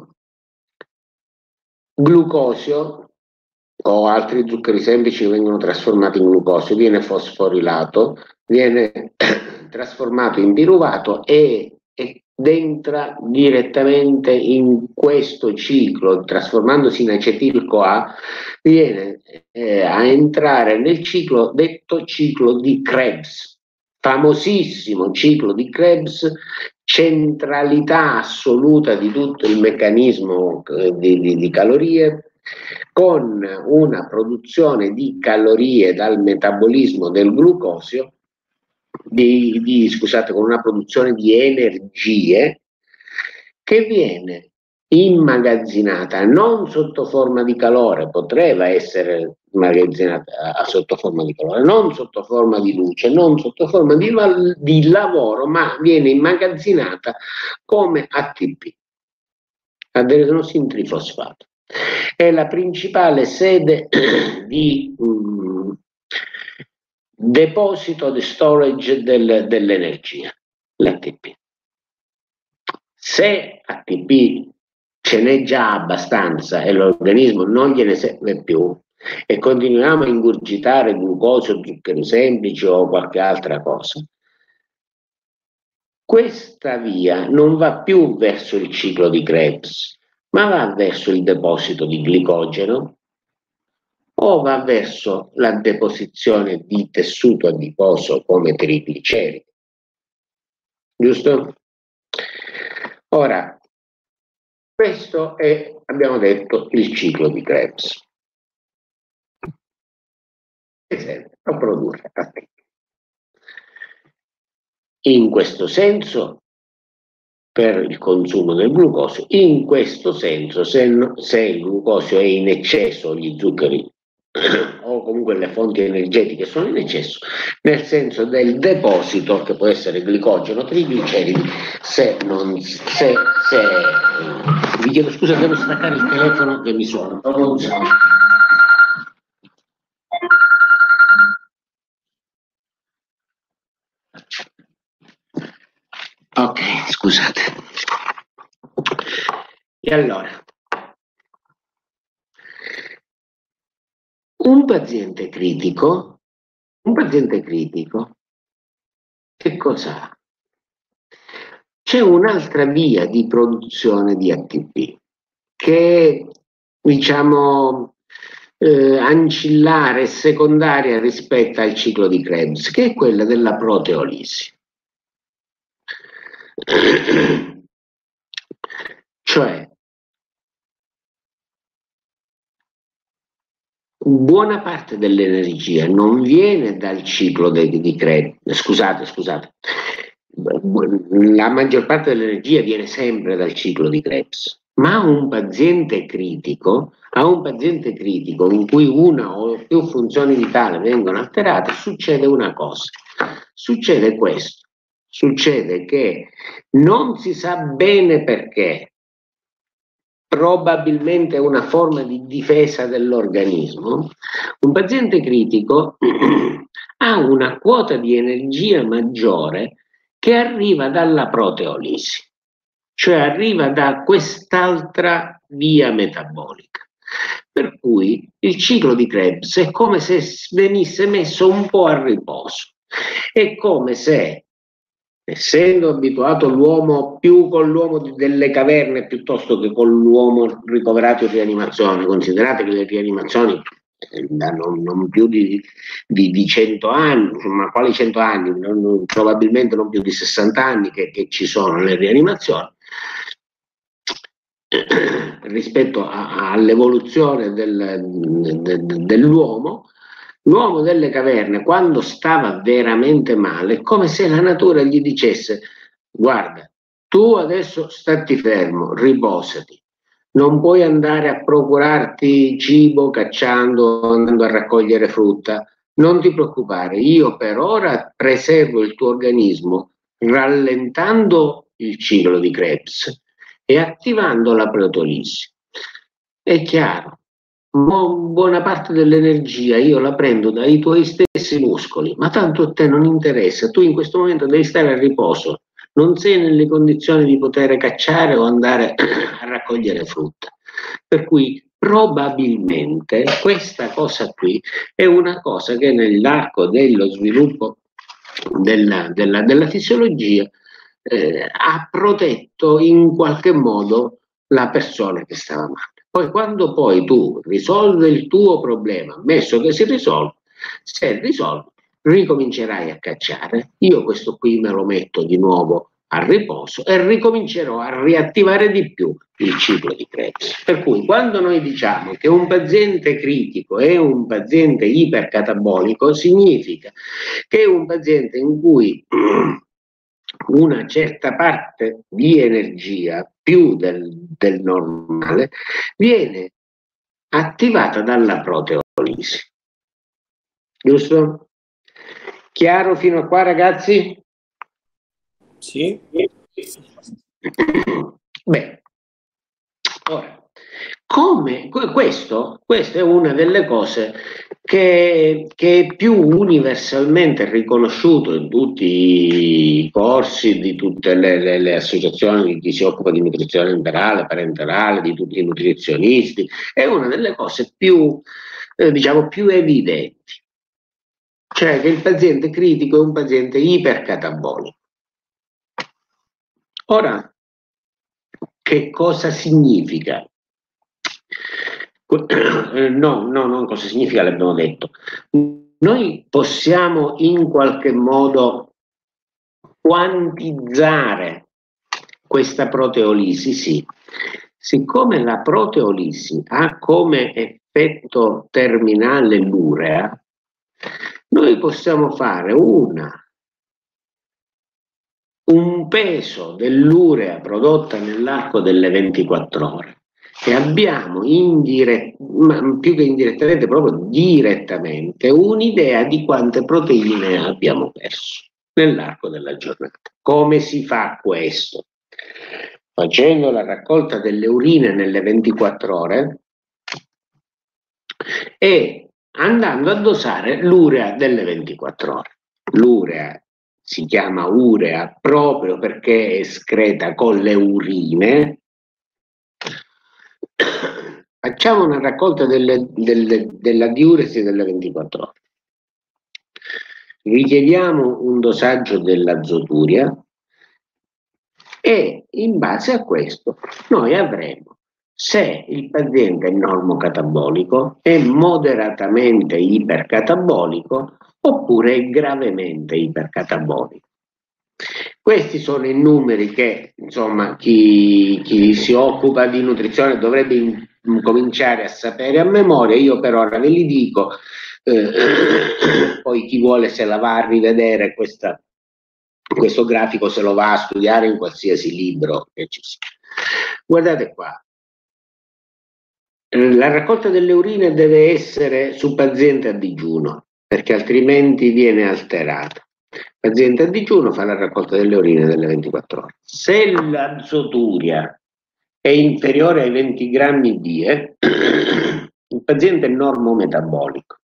Glucosio o altri zuccheri semplici vengono trasformati in glucosio, viene fosforilato, viene trasformato in piruvato e, ed entra direttamente in questo ciclo, trasformandosi in acetil-CoA, viene eh, a entrare nel ciclo detto ciclo di Krebs, famosissimo ciclo di Krebs, centralità assoluta di tutto il meccanismo eh, di, di, di calorie, con una produzione di calorie dal metabolismo del glucosio, di, di, scusate, con una produzione di energie che viene immagazzinata non sotto forma di calore, poteva essere immagazzinata sotto forma di calore, non sotto forma di luce, non sotto forma di, di lavoro, ma viene immagazzinata come A T P, adenosine trifosfato. È la principale sede di um, deposito di storage del, dell'energia, l'A T P. Se A T P ce n'è già abbastanza e l'organismo non gliene serve più e continuiamo a ingurgitare glucosio, zuccheri semplici o qualche altra cosa, questa via non va più verso il ciclo di Krebs, ma va verso il deposito di glicogeno o va verso la deposizione di tessuto adiposo come trigliceridi. Giusto? Ora, questo è, abbiamo detto, il ciclo di Krebs. E serve a produrre A T P. In questo senso, per il consumo del glucosio, in questo senso, se, se il glucosio è in eccesso, gli zuccheri o comunque le fonti energetiche sono in eccesso, nel senso del deposito, che può essere glicogeno, trigliceridi, se non se, se vi chiedo scusa, devo staccare il telefono che mi suona. Ok, scusate. E allora, un paziente critico, un paziente critico, che cosa ha? C'è un'altra via di produzione di A T P che è, diciamo, eh, ancillare e secondaria rispetto al ciclo di Krebs, che è quella della proteolisi. Cioè, buona parte dell'energia non viene dal ciclo di, di Krebs, scusate, scusate, la maggior parte dell'energia viene sempre dal ciclo di Krebs, ma un paziente critico, a un paziente critico in cui una o più funzioni vitali vengono alterate, succede una cosa, succede questo, succede che non si sa bene perché, probabilmente è una forma di difesa dell'organismo, un paziente critico ha una quota di energia maggiore che arriva dalla proteolisi, cioè arriva da quest'altra via metabolica. Per cui il ciclo di Krebs è come se venisse messo un po' a riposo, è come se, essendo abituato l'uomo più con l'uomo delle caverne piuttosto che con l'uomo ricoverato in rianimazione, considerate che le rianimazioni non, non più di, di, di cento anni, ma quali cento anni? Non, probabilmente non più di sessanta anni che, che ci sono le rianimazioni, rispetto all'evoluzione del, de, de, dell'uomo, l'uomo delle caverne, quando stava veramente male, è come se la natura gli dicesse: guarda, tu adesso stati fermo, riposati, non puoi andare a procurarti cibo cacciando, andando a raccogliere frutta, non ti preoccupare, io per ora preservo il tuo organismo rallentando il ciclo di Krebs e attivando la proteolisi. È chiaro, buona parte dell'energia io la prendo dai tuoi stessi muscoli, ma tanto a te non interessa, tu in questo momento devi stare a riposo, non sei nelle condizioni di poter cacciare o andare a raccogliere frutta. Per cui probabilmente questa cosa qui è una cosa che nell'arco dello sviluppo della, della, della fisiologia eh, ha protetto in qualche modo la persona che stava male. Poi quando poi tu risolvi il tuo problema, ammesso che si risolve, se risolvi, ricomincerai a cacciare, io questo qui me lo metto di nuovo a riposo e ricomincerò a riattivare di più il ciclo di Krebs. Per cui quando noi diciamo che un paziente critico è un paziente ipercatabolico, significa che è un paziente in cui una certa parte di energia, più del, del normale, viene attivata dalla proteolisi. Giusto? Chiaro fino a qua, ragazzi?
Sì.
Beh, ora, come questo, questa è una delle cose che, che è più universalmente riconosciuto in tutti i corsi, di tutte le, le, le associazioni di chi si occupa di nutrizione enterale, parenterale, di tutti i nutrizionisti, è una delle cose più, eh, diciamo, più evidenti. Cioè che il paziente critico è un paziente ipercatabolico. Ora, che cosa significa? No, no, non cosa significa, l'abbiamo detto. Noi possiamo in qualche modo quantizzare questa proteolisi, sì. Siccome la proteolisi ha come effetto terminale l'urea, noi possiamo fare una, un peso dell'urea prodotta nell'arco delle ventiquattro ore e abbiamo indirett- ma più che indirettamente, proprio direttamente, un'idea di quante proteine abbiamo perso nell'arco della giornata. Come si fa questo? Facendo la raccolta delle urine nelle ventiquattro ore e andando a dosare l'urea delle ventiquattro ore. L'urea si chiama urea proprio perché è escreta con le urine. Facciamo una raccolta delle, delle, della diuresi delle ventiquattro ore. Richiediamo un dosaggio dell'azoturia e in base a questo noi avremo se il paziente è normocatabolico, è moderatamente ipercatabolico oppure è gravemente ipercatabolico. Questi sono i numeri che insomma chi, chi si occupa di nutrizione dovrebbe in, in cominciare a sapere a memoria. Io per ora ve li dico, eh, poi chi vuole se la va a rivedere questa, questo grafico, se lo va a studiare in qualsiasi libro che ci sia. Guardate qua. La raccolta delle urine deve essere su paziente a digiuno, perché altrimenti viene alterata. Il paziente a digiuno fa la raccolta delle urine delle ventiquattro ore. Se l'azoturia è inferiore ai venti grammi di E, il paziente è normometabolico.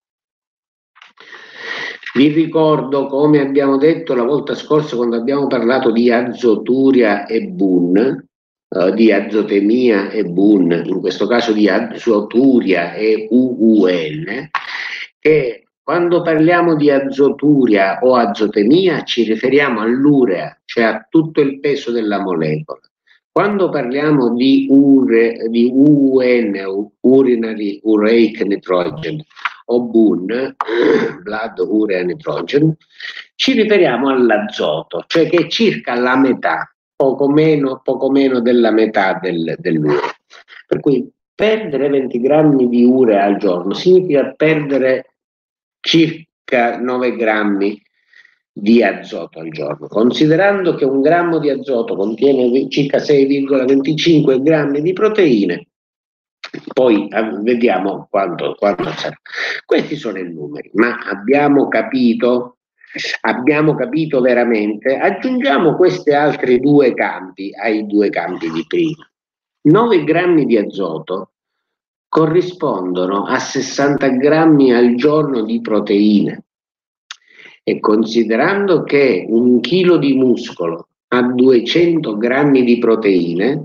Vi ricordo, come abbiamo detto la volta scorsa quando abbiamo parlato di azoturia e B U N, Uh, di azotemia e B U N, in questo caso di azoturia e U U N, che quando parliamo di azoturia o azotemia ci riferiamo all'urea, cioè a tutto il peso della molecola. Quando parliamo di, ure, di U U N, urinary ureic nitrogen, o B U N, blood urea nitrogen, ci riferiamo all'azoto, cioè che è circa la metà, poco meno, poco meno della metà del, dell'urea. Per cui perdere venti grammi di urea al giorno significa perdere circa nove grammi di azoto al giorno, considerando che un grammo di azoto contiene circa sei virgola venticinque grammi di proteine. Poi eh, vediamo quanto, quanto sarà. Questi sono i numeri, ma abbiamo capito Abbiamo capito veramente, aggiungiamo questi altri due campi ai due campi di prima. nove grammi di azoto corrispondono a sessanta grammi al giorno di proteine e considerando che un chilo di muscolo ha duecento grammi di proteine,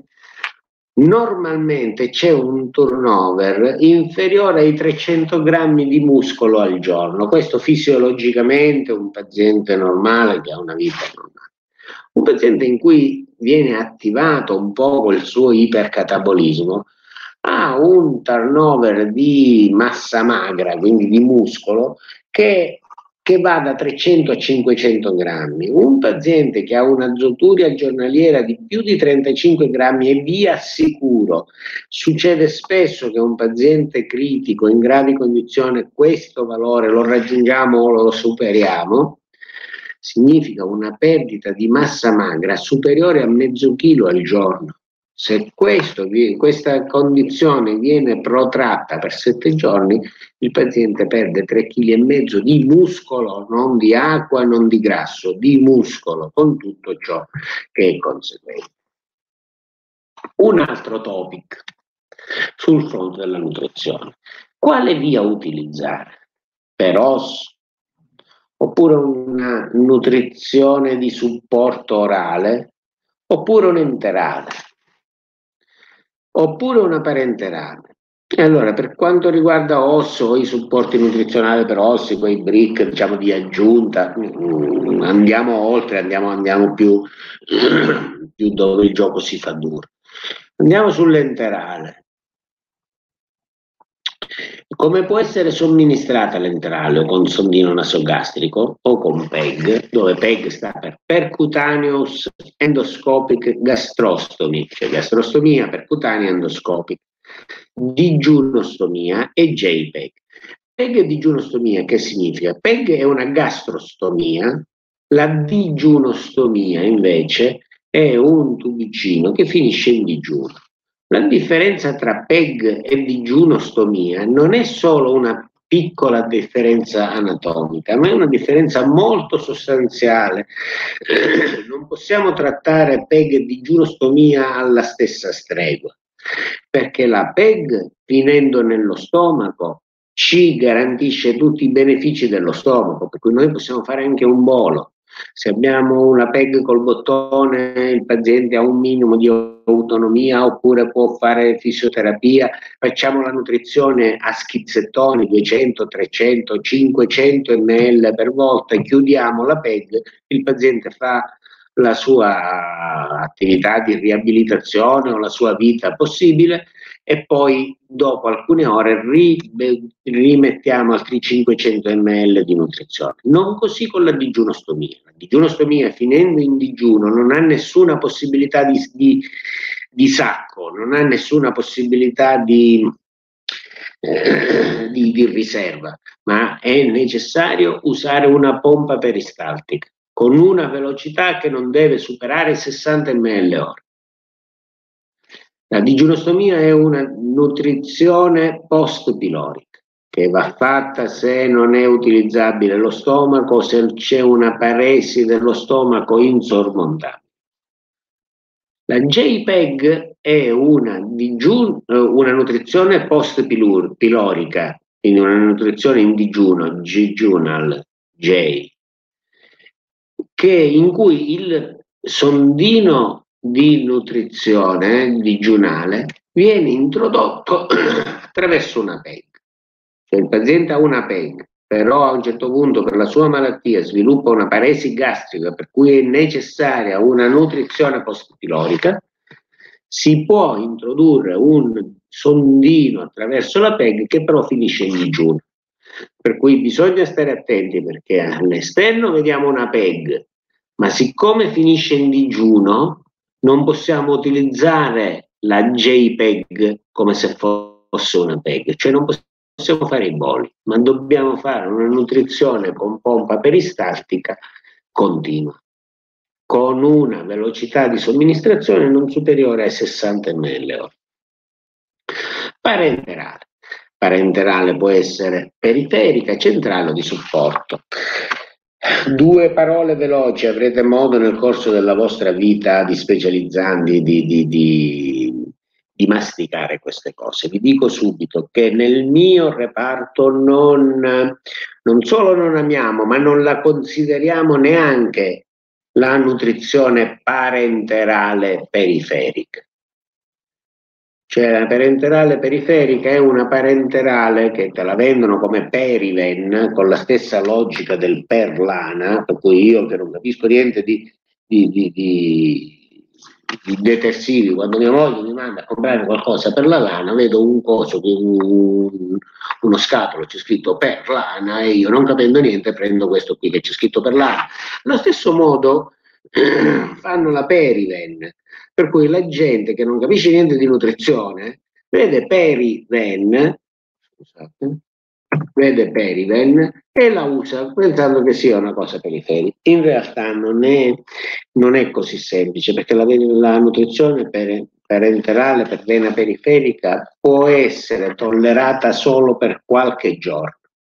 normalmente c'è un turnover inferiore ai trecento grammi di muscolo al giorno. Questo fisiologicamente un paziente normale che ha una vita normale. Un paziente in cui viene attivato un po' il suo ipercatabolismo ha un turnover di massa magra, quindi di muscolo, che che va da trecento a cinquecento grammi. Un paziente che ha un'azoturia giornaliera di più di trentacinque grammi, e vi assicuro, succede spesso che un paziente critico in gravi condizioni questo valore lo raggiungiamo o lo superiamo, significa una perdita di massa magra superiore a mezzo chilo al giorno. Se questo, questa condizione viene protratta per sette giorni, il paziente perde tre chili e mezzo di muscolo, non di acqua, non di grasso, di muscolo, con tutto ciò che è conseguente. Un altro topic sul fronte della nutrizione. Quale via utilizzare? Per osso? Oppure una nutrizione di supporto orale? Oppure un enterale? Oppure una parenterale? E allora, per quanto riguarda osso, i supporti nutrizionali per ossi, quei brick, diciamo, di aggiunta, andiamo oltre, andiamo, andiamo più, più dove il gioco si fa duro. Andiamo sull'enterale. Come può essere somministrata l'enterale? O con sondino nasogastrico o con P E G, dove P E G sta per Percutaneous Endoscopic Gastrostomy, cioè gastrostomia percutanea endoscopica, digiunostomia e J PEG. P E G e digiunostomia che significa? P E G è una gastrostomia, la digiunostomia invece è un tubicino che finisce in digiuno. La differenza tra P E G e digiunostomia non è solo una piccola differenza anatomica, ma è una differenza molto sostanziale. Non possiamo trattare P E G e digiunostomia alla stessa stregua, perché la P E G, finendo nello stomaco, ci garantisce tutti i benefici dello stomaco, per cui noi possiamo fare anche un bolo. Se abbiamo una P E G col bottone, il paziente ha un minimo di autonomia, oppure può fare fisioterapia, facciamo la nutrizione a schizzettoni, duecento, trecento, cinquecento millilitri per volta e chiudiamo la P E G, il paziente fa la sua attività di riabilitazione o la sua vita possibile e poi dopo alcune ore ri, rimettiamo altri cinquecento millilitri di nutrizione. Non così con la digiunostomia. La digiunostomia, finendo in digiuno, non ha nessuna possibilità di, di, di sacco, non ha nessuna possibilità di, eh, di, di riserva, ma è necessario usare una pompa peristaltica con una velocità che non deve superare sessanta millilitri ora. La digiunostomia è una nutrizione post-pilorica che va fatta se non è utilizzabile lo stomaco, se c'è una paresi dello stomaco insormontabile. La J PEG è una, digiun, una nutrizione post-pilorica, quindi una nutrizione in digiuno, jejunal, J, che in cui il sondino di nutrizione digiunale viene introdotto attraverso una P E G. Cioè il paziente ha una P E G, però a un certo punto per la sua malattia sviluppa una paresi gastrica per cui è necessaria una nutrizione post-pilorica, si può introdurre un sondino attraverso la P E G che però finisce in digiuno. Per cui bisogna stare attenti perché all'esterno vediamo una P E G, ma siccome finisce in digiuno non possiamo utilizzare la J PEG come se fosse una P E G, cioè non possiamo fare i boli, ma dobbiamo fare una nutrizione con pompa peristaltica continua, con una velocità di somministrazione non superiore ai sessanta millilitri ora. Parenterale. Parenterale può essere periferica, centrale o di supporto. Due parole veloci, avrete modo nel corso della vostra vita di specializzanti di, di, di, di masticare queste cose. Vi dico subito che nel mio reparto non, non solo non amiamo, ma non la consideriamo neanche la nutrizione parenterale periferica. Cioè la parenterale periferica è una parenterale che te la vendono come Periven, con la stessa logica del Perlana, per cui io che non capisco niente di, di, di, di, di detersivi, quando mia moglie mi manda a comprare qualcosa per la lana, vedo un coso, un, uno scatolo, c'è scritto Perlana e io non capendo niente prendo questo qui che c'è scritto Perlana. Allo stesso modo fanno la Periven, per cui la gente che non capisce niente di nutrizione vede Periven, scusate, vede Periven e la usa pensando che sia una cosa periferica. In realtà non è, non è così semplice, perché la, la nutrizione per, parenterale per vena periferica può essere tollerata solo per qualche giorno.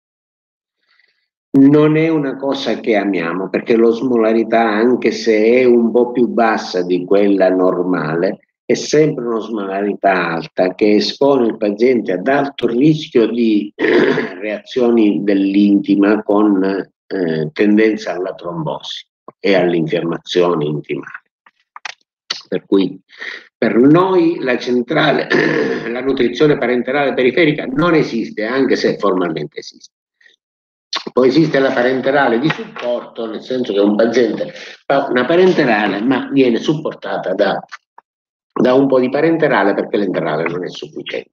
Non è una cosa che amiamo, perché l'osmolarità, anche se è un po' più bassa di quella normale, è sempre un'osmolarità alta che espone il paziente ad alto rischio di reazioni dell'intima con eh, tendenza alla trombosi e all'infiammazione intimale. Per cui per noi la centrale, la nutrizione parenterale periferica non esiste, anche se formalmente esiste. Poi esiste la parenterale di supporto, nel senso che un paziente fa una parenterale ma viene supportata da, da un po' di parenterale perché l'enterale non è sufficiente.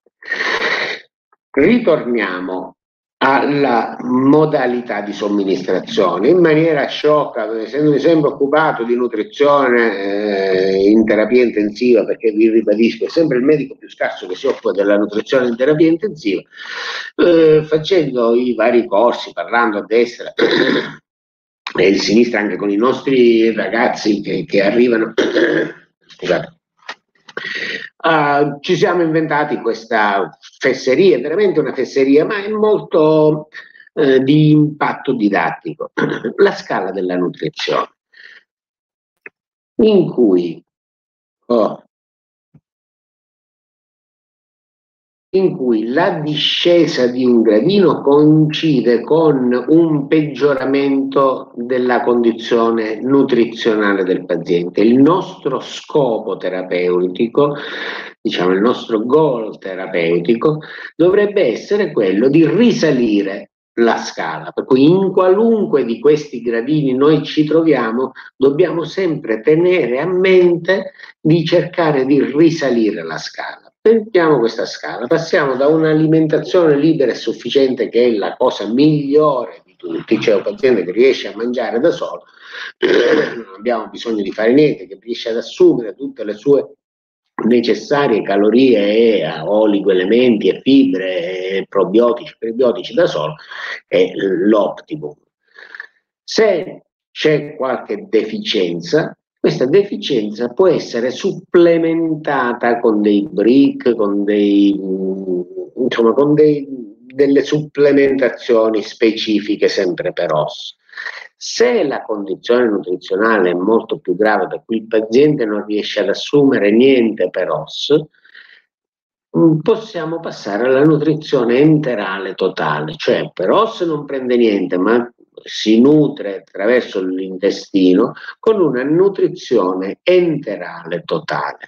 Ritorniamo alla modalità di somministrazione. In maniera sciocca, essendomi sempre occupato di nutrizione eh, in terapia intensiva, perché vi ribadisco è sempre il medico più scarso che si occupa della nutrizione in terapia intensiva, eh, facendo i vari corsi, parlando a destra e a sinistra anche con i nostri ragazzi che, che arrivano scusate Uh, ci siamo inventati questa fesseria, veramente una fesseria, ma è molto uh, di impatto didattico. La scala della nutrizione, in cui oh, in cui la discesa di un gradino coincide con un peggioramento della condizione nutrizionale del paziente. Il nostro scopo terapeutico, diciamo il nostro goal terapeutico, dovrebbe essere quello di risalire la scala, per cui in qualunque di questi gradini noi ci troviamo, dobbiamo sempre tenere a mente di cercare di risalire la scala. Prendiamo questa scala, passiamo da un'alimentazione libera e sufficiente, che è la cosa migliore di tutti, cioè un paziente che riesce a mangiare da solo, non abbiamo bisogno di fare niente, che riesce ad assumere tutte le sue necessarie calorie e oligoelementi e fibre e probiotici, prebiotici da solo, è l'optimum. Se c'è qualche deficienza, questa deficienza può essere supplementata con dei brick, con, dei, insomma, con dei, delle supplementazioni specifiche sempre per osso. Se la condizione nutrizionale è molto più grave, per cui il paziente non riesce ad assumere niente per osso, possiamo passare alla nutrizione enterale totale, cioè per osso non prende niente, ma si nutre attraverso l'intestino con una nutrizione enterale totale.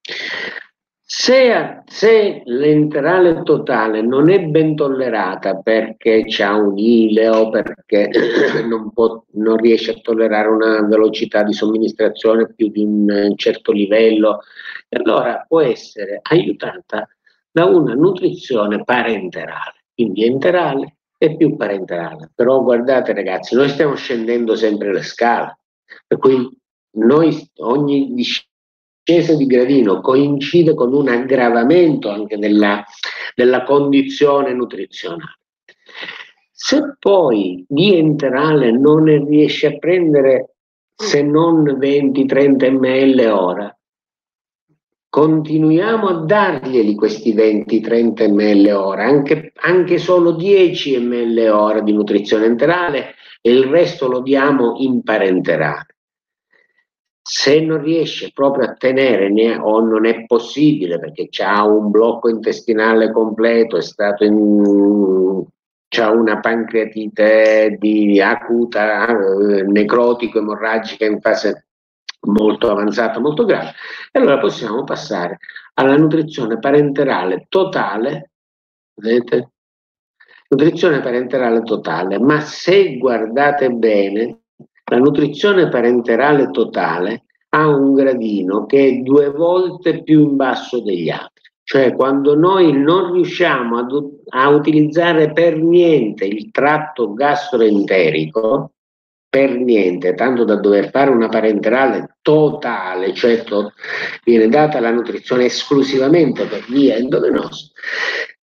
Se, se l'enterale totale non è ben tollerata perché c'ha un ile o perché non, può, non riesce a tollerare una velocità di somministrazione più di un certo livello, allora può essere aiutata da una nutrizione parenterale, quindi enterale e più parenterale. Però guardate ragazzi, noi stiamo scendendo sempre le scale, per cui noi ogni discesa di gradino coincide con un aggravamento anche della, della condizione nutrizionale. Se poi di enterale non ne riesce a prendere se non venti trenta millilitri ora, continuiamo a darglieli questi venti trenta millilitri ora, anche, anche solo dieci millilitri ora di nutrizione enterale, e il resto lo diamo in parenterale. Se non riesce proprio a tenere ne, o non è possibile perché ha un blocco intestinale completo, è stato in, c'ha una pancreatite di acuta, eh, necrotico emorragica in fase molto avanzata, molto grave, e allora possiamo passare alla nutrizione parenterale totale, vedete? Nutrizione parenterale totale, ma se guardate bene, la nutrizione parenterale totale ha un gradino che è due volte più in basso degli altri. Cioè quando noi non riusciamo ad, a utilizzare per niente il tratto gastroenterico, per niente, tanto da dover fare una parenterale totale, cioè to- viene data la nutrizione esclusivamente per via endovenosa,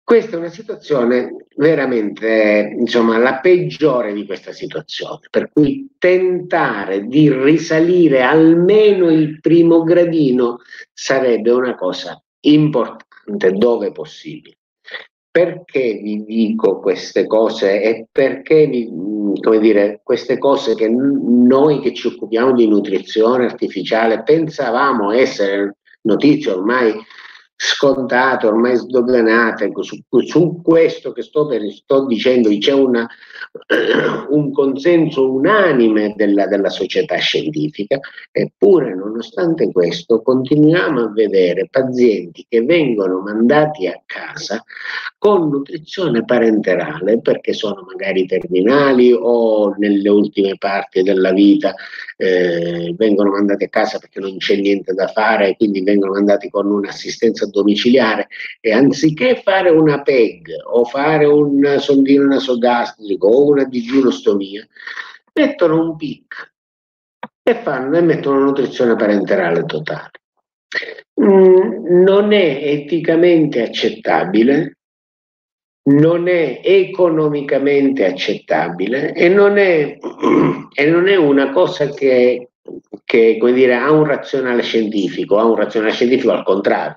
Questa è una situazione veramente, insomma, la peggiore di questa situazione, per cui tentare di risalire almeno il primo gradino sarebbe una cosa importante dove possibile. Perché vi dico queste cose e perché vi, come dire, queste cose che noi che ci occupiamo di nutrizione artificiale pensavamo essere notizie ormai scontate, ormai sdoganate, su, su questo che sto, per, sto dicendo c'è una, un consenso unanime della, della società scientifica, eppure nonostante questo continuiamo a vedere pazienti che vengono mandati a casa con nutrizione parenterale perché sono magari terminali o nelle ultime parti della vita, eh, vengono mandati a casa perché non c'è niente da fare e quindi vengono mandati con un'assistenza domiciliare e anziché fare una P E G o fare un sondino nasogastrico o una digiunostomia mettono un P I C e fanno e mettono una nutrizione parenterale totale. Mm, non è eticamente accettabile, non è economicamente accettabile e non è, e non è una cosa che, che come dire, ha un razionale scientifico, ha un razionale scientifico al contrario.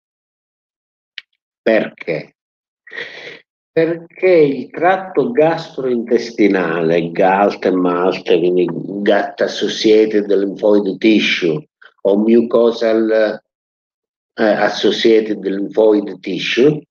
Perché? Perché il tratto gastrointestinale, G A L T, M A L T, quindi Gut Associated Lymphoid Tissue o Mucosal eh, Associated Lymphoid Tissue,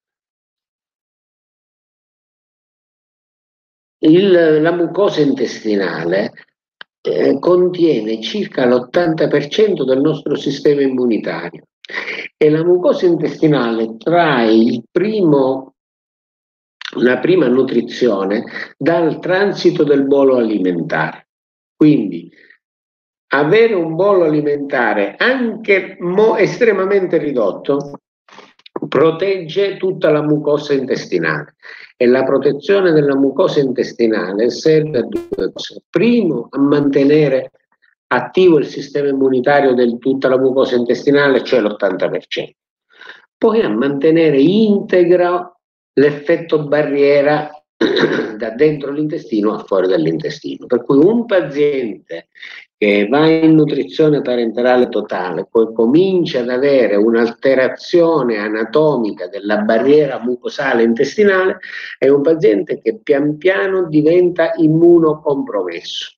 il, la mucosa intestinale eh, contiene circa l'ottanta per cento del nostro sistema immunitario e la mucosa intestinale trae il primo la prima nutrizione dal transito del bolo alimentare. Quindi avere un bolo alimentare anche mo- estremamente ridotto protegge tutta la mucosa intestinale e la protezione della mucosa intestinale serve a due cose. Primo, a mantenere attivo il sistema immunitario di tutta la mucosa intestinale, cioè l'ottanta per cento. Poi a mantenere integro l'effetto barriera da dentro l'intestino a fuori dall'intestino. Per cui un paziente che va in nutrizione parenterale totale poi comincia ad avere un'alterazione anatomica della barriera mucosale intestinale è un paziente che pian piano diventa immunocompromesso.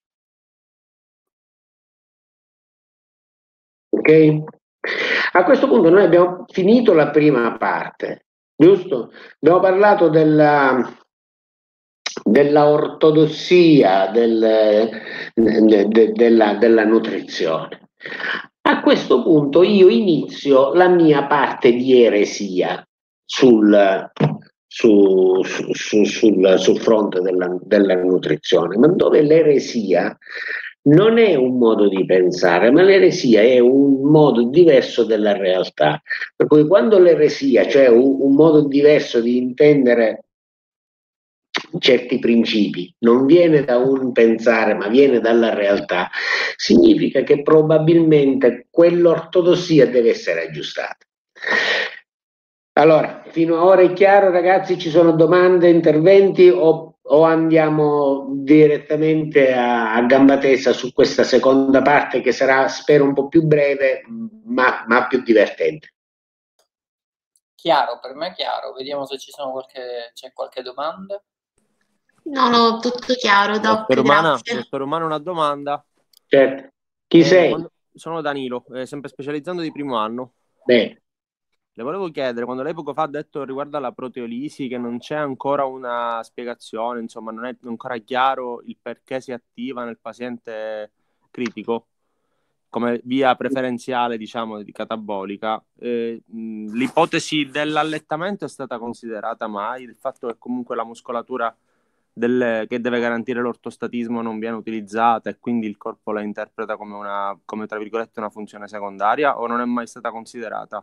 Ok? A questo punto noi abbiamo finito la prima parte, giusto? Abbiamo parlato della, della ortodossia del, de, de, della, della nutrizione. A questo punto io inizio la mia parte di eresia sul, su, su, su, sul, sul fronte della, della nutrizione, ma dove l'eresia non è un modo di pensare, ma l'eresia è un modo diverso della realtà. Per cui quando l'eresia, cioè un, un modo diverso di intendere certi principi, non viene da un pensare, ma viene dalla realtà, significa che probabilmente quell'ortodossia deve essere aggiustata. Allora, fino a ora è chiaro, ragazzi? Ci sono domande, interventi o o andiamo direttamente a, a gamba tesa su questa seconda parte che sarà, spero, un po' più breve ma, ma più divertente?
Chiaro, per me è chiaro. Vediamo se ci sono qualche, c'è qualche domanda.
No, no, tutto chiaro, doc,
Dottor Umana,
grazie.
dottor Umana, una domanda.
Certo. Chi
eh,
sei?
Quando, sono Danilo, eh, sempre specializzando di primo anno.
Bene.
Le volevo chiedere, quando lei poco fa ha detto riguardo alla proteolisi che non c'è ancora una spiegazione, insomma non è ancora chiaro il perché si attiva nel paziente critico come via preferenziale, diciamo, di catabolica, eh, l'ipotesi dell'allettamento è stata considerata mai? Il fatto che comunque la muscolatura del, che deve garantire l'ortostatismo non viene utilizzata e quindi il corpo la interpreta come una, come tra virgolette una funzione secondaria, o non è mai stata considerata?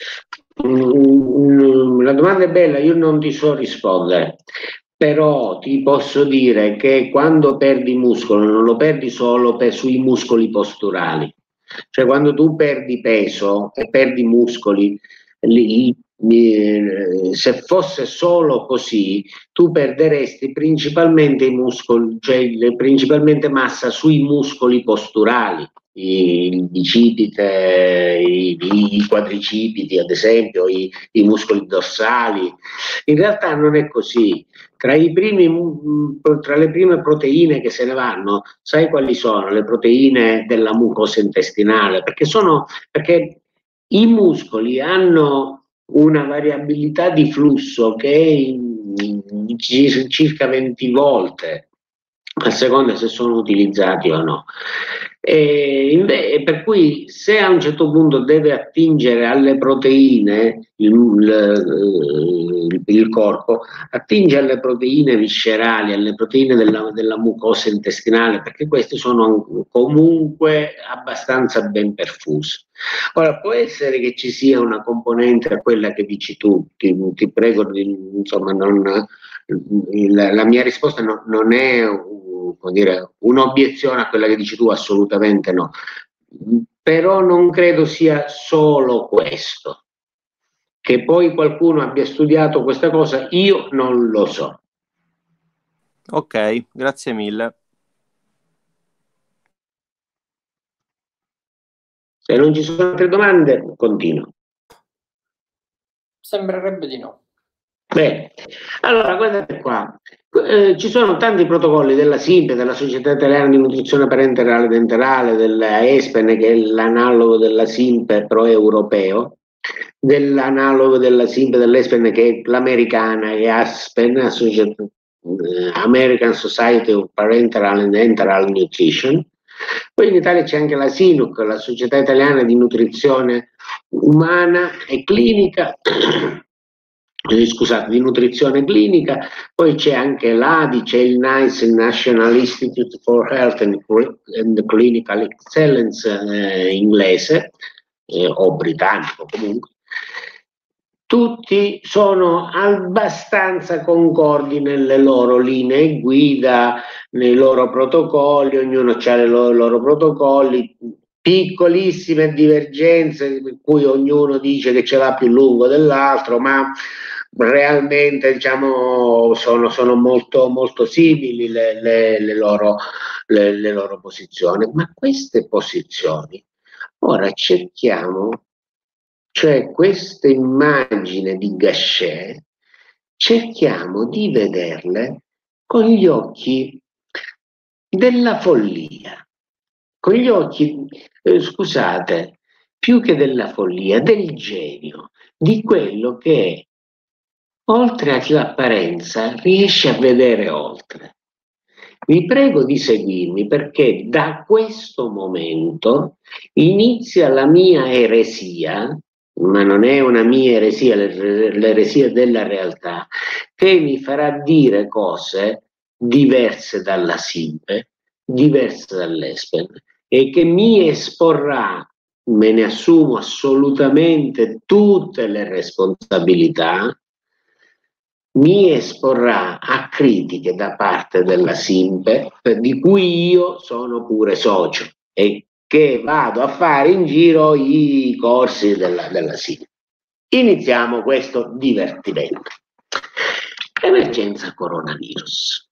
La domanda è bella, io non ti so rispondere, però ti posso dire che quando perdi muscolo non lo perdi solo per, sui muscoli posturali, cioè quando tu perdi peso e perdi muscoli, lì, se fosse solo così, tu perderesti principalmente i muscoli, cioè principalmente massa sui muscoli posturali, il bicipite, i, i quadricipiti ad esempio, i, i muscoli dorsali. In realtà non è così. Tra, i primi, tra le prime proteine che se ne vanno, sai quali sono? Le proteine della mucosa intestinale, perché, sono, perché i muscoli hanno una variabilità di flusso che è in, in circa venti volte, a seconda se sono utilizzati o no. E, e per cui se a un certo punto deve attingere alle proteine il, il, il corpo, attinge alle proteine viscerali, alle proteine della, della mucosa intestinale, perché queste sono comunque abbastanza ben perfuse. Ora, può essere che ci sia una componente a quella che dici tu, ti, ti prego, insomma, non, la, la mia risposta no, non è dire, un'obiezione a quella che dici tu, assolutamente no, però non credo sia solo questo. Che poi qualcuno abbia studiato questa cosa, io non lo so.
Ok, grazie mille.
Se non ci sono altre domande, continuo.
Sembrerebbe di no.
Bene, allora guardate qua, eh, ci sono tanti protocolli della SINP, della Società Italiana di Nutrizione Parenterale ed Enterale, della ESPEN, che è l'analogo della SINP però europeo, dell'analogo della SINP dell'ESPEN che è l'americana, e ASPEN, American Society of Parenteral and Enteral Nutrition. Poi in Italia c'è anche la SINUC, la Società Italiana di Nutrizione Umana e Clinica, scusate, di nutrizione clinica. Poi c'è anche l'A D I, c'è il NICE, il National Institute for Health and, and Clinical Excellence eh, inglese eh, o britannico comunque. Tutti sono abbastanza concordi nelle loro linee guida, nei loro protocolli, ognuno ha i loro, loro protocolli, piccolissime divergenze per cui ognuno dice che ce l'ha più lungo dell'altro, ma realmente diciamo sono, sono molto, molto simili le, le, le, loro, le, le loro posizioni. Ma queste posizioni ora cerchiamo, cioè questa immagine di Gachet, cerchiamo di vederle con gli occhi della follia, con gli occhi, eh, scusate, più che della follia, del genio, di quello che oltre all'apparenza riesce a vedere oltre. Vi prego di seguirmi perché da questo momento inizia la mia eresia, ma non è una mia eresia, l'eresia della realtà, che mi farà dire cose diverse dalla SINP, diverse dall'ESPEN, e che mi esporrà, me ne assumo assolutamente tutte le responsabilità, mi esporrà a critiche da parte della SINP, di cui io sono pure socio e che vado a fare in giro i corsi della, della SINP. Iniziamo questo divertimento. Emergenza coronavirus.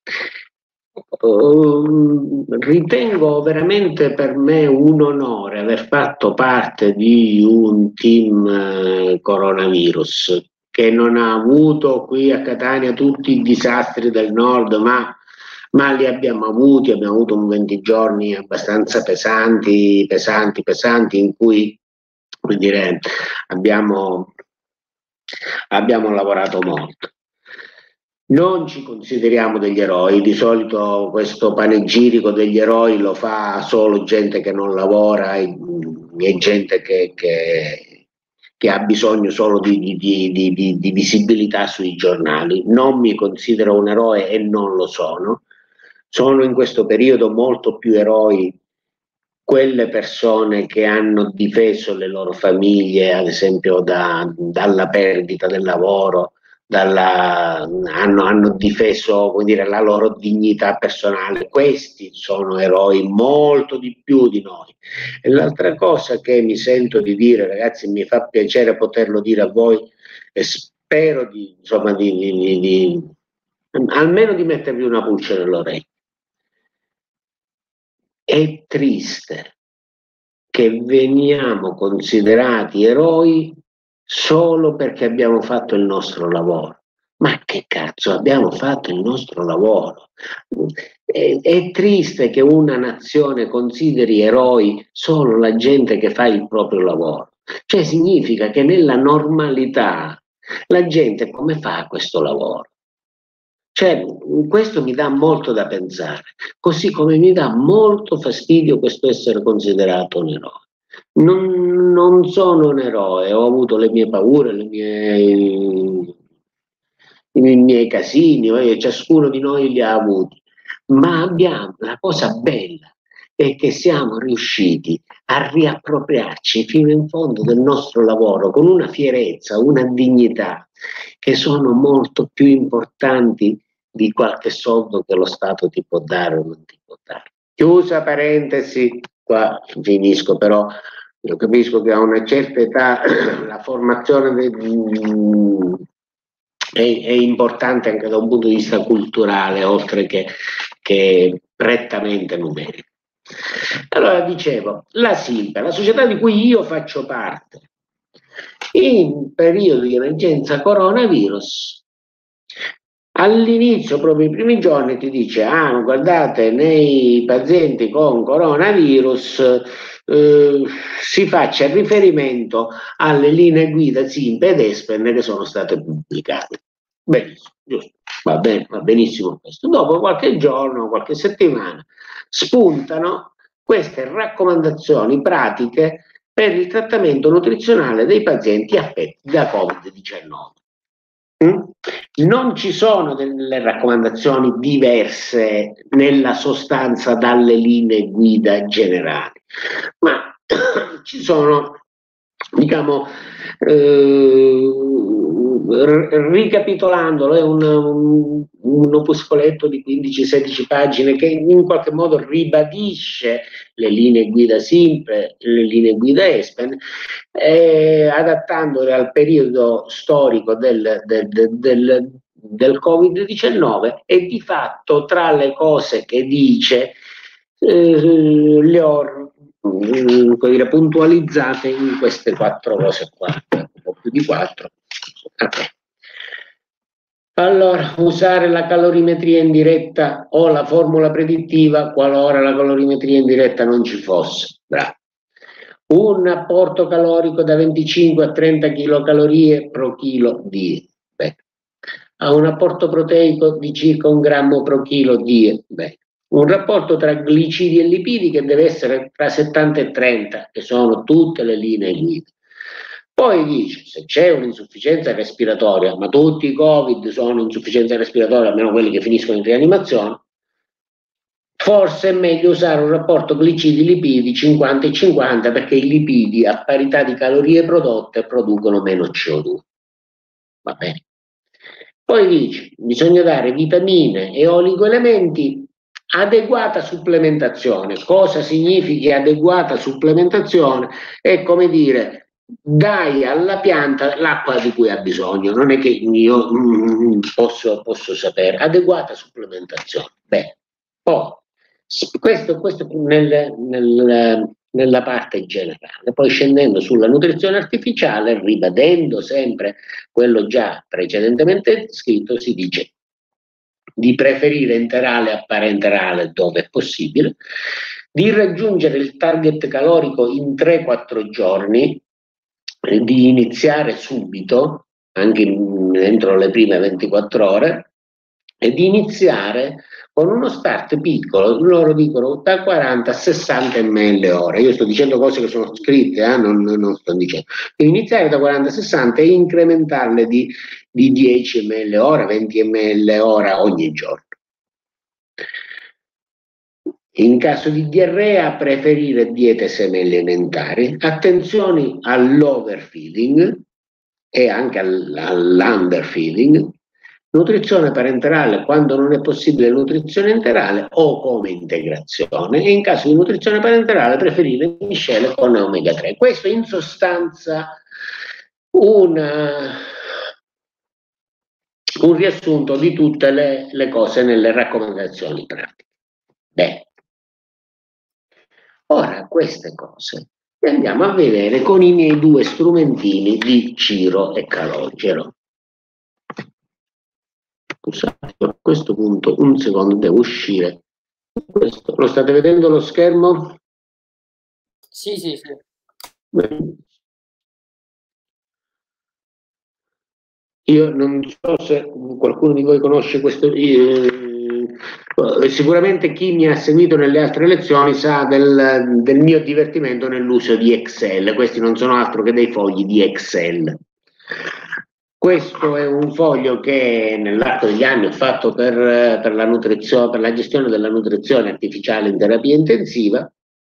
Uh, ritengo veramente per me un onore aver fatto parte di un team uh, coronavirus che non ha avuto qui a Catania tutti i disastri del nord, ma, ma li abbiamo avuti, abbiamo avuto un venti giorni abbastanza pesanti, pesanti, pesanti, in cui, come dire, abbiamo, abbiamo lavorato molto. Non ci consideriamo degli eroi, di solito questo panegirico degli eroi lo fa solo gente che non lavora e, e gente che, che, che ha bisogno solo di, di, di, di, di visibilità sui giornali. Non mi considero un eroe e non lo sono. Sono in questo periodo molto più eroi quelle persone che hanno difeso le loro famiglie, ad esempio da, dalla perdita del lavoro, dalla, hanno, hanno difeso, come dire, la loro dignità personale. Questi sono eroi molto di più di noi. E l'altra cosa che mi sento di dire, ragazzi, mi fa piacere poterlo dire a voi e spero di, insomma, di, di, di, di almeno di mettervi una pulce nell'orecchio. È triste che veniamo considerati eroi solo perché abbiamo fatto il nostro lavoro. Ma che cazzo, abbiamo fatto il nostro lavoro. È, è triste che una nazione consideri eroi solo la gente che fa il proprio lavoro. Cioè significa che nella normalità la gente come fa questo lavoro? Cioè, questo mi dà molto da pensare, così come mi dà molto fastidio questo essere considerato un eroe. Non, non sono un eroe, ho avuto le mie paure, le mie, i miei casini, eh, ciascuno di noi li ha avuti, ma abbiamo, la cosa bella è che siamo riusciti a riappropriarci fino in fondo del nostro lavoro con una fierezza, una dignità che sono molto più importanti di qualche soldo che lo Stato ti può dare o non ti può dare. Chiusa parentesi, qua finisco, però io capisco che a una certa età la formazione del, è, è importante anche da un punto di vista culturale, oltre che, che prettamente numerico. Allora dicevo, la SINP, la società di cui io faccio parte, in periodo di emergenza coronavirus, all'inizio, proprio i primi giorni, ti dice: ah, guardate, nei pazienti con coronavirus eh, si faccia riferimento alle linee guida SINP ed ESPEN che sono state pubblicate. Benissimo, giusto, va bene, va benissimo questo. Dopo qualche giorno, qualche settimana, spuntano queste raccomandazioni pratiche per il trattamento nutrizionale dei pazienti affetti da Covid diciannove. Non ci sono delle raccomandazioni diverse nella sostanza dalle linee guida generali, ma ci sono, diciamo, eh, ricapitolandolo, è un, un, un opuscoletto di quindici sedici pagine che in qualche modo ribadisce le linee guida SINP, le linee guida ESPEN, eh, adattandole al periodo storico del, del, del, del Covid diciannove, e di fatto tra le cose che dice eh, le ho eh, dire, puntualizzate in queste quattro cose qua, un po' più di quattro. Okay. Allora, usare la calorimetria indiretta o la formula predittiva qualora la calorimetria indiretta non ci fosse. Bravo. Un apporto calorico da venticinque a trenta chilocalorie pro chilo di beh. Ha un apporto proteico di circa un grammo pro chilo di beh. Un rapporto tra glicidi e lipidi che deve essere tra settanta e trenta, che sono tutte le linee guida. Poi dice, se c'è un'insufficienza respiratoria, ma tutti i Covid sono insufficienza respiratoria, almeno quelli che finiscono in rianimazione, forse è meglio usare un rapporto glicidi-lipidi cinquanta e cinquanta, perché i lipidi a parità di calorie prodotte producono meno C O due. Va bene. Poi dice, bisogna dare vitamine e oligoelementi, adeguata supplementazione. Cosa significa adeguata supplementazione? È come dire, dai alla pianta l'acqua di cui ha bisogno, non è che io mm, posso, posso sapere. Adeguata supplementazione. Bene. Poi, questo, questo nel, nel, nella parte generale. Poi scendendo sulla nutrizione artificiale, ribadendo sempre quello già precedentemente scritto, si dice di preferire enterale a parenterale dove è possibile, di raggiungere il target calorico in tre quattro giorni, di iniziare subito, anche entro le prime ventiquattro ore, e di iniziare con uno start piccolo. Loro dicono da quaranta a sessanta millilitri ore. Io sto dicendo cose che sono scritte, eh? non, non sto dicendo. E iniziare da quaranta a sessanta e incrementarle di, di dieci millilitri ore, venti millilitri ore ogni giorno. In caso di diarrea, preferire diete semi-alimentari. Attenzione all'overfeeding, e anche al, all'underfeeding, nutrizione parenterale quando non è possibile nutrizione enterale o come integrazione, e in caso di nutrizione parenterale preferire miscele con omega tre. Questo in sostanza una, un riassunto di tutte le, le cose nelle raccomandazioni pratiche. Beh, ora queste cose le andiamo a vedere con i miei due strumentini di Ciro e Calogero. Scusate, a questo punto un secondo, devo uscire. Questo. Lo state vedendo lo schermo?
Sì, sì, sì.
Beh. Io non so se qualcuno di voi conosce questo, eh, sicuramente chi mi ha seguito nelle altre lezioni sa del, del mio divertimento nell'uso di Excel. Questi non sono altro che dei fogli di Excel. Questo è un foglio che nell'arco degli anni ho fatto per, per, la nutrizione, per la gestione della nutrizione artificiale in terapia intensiva.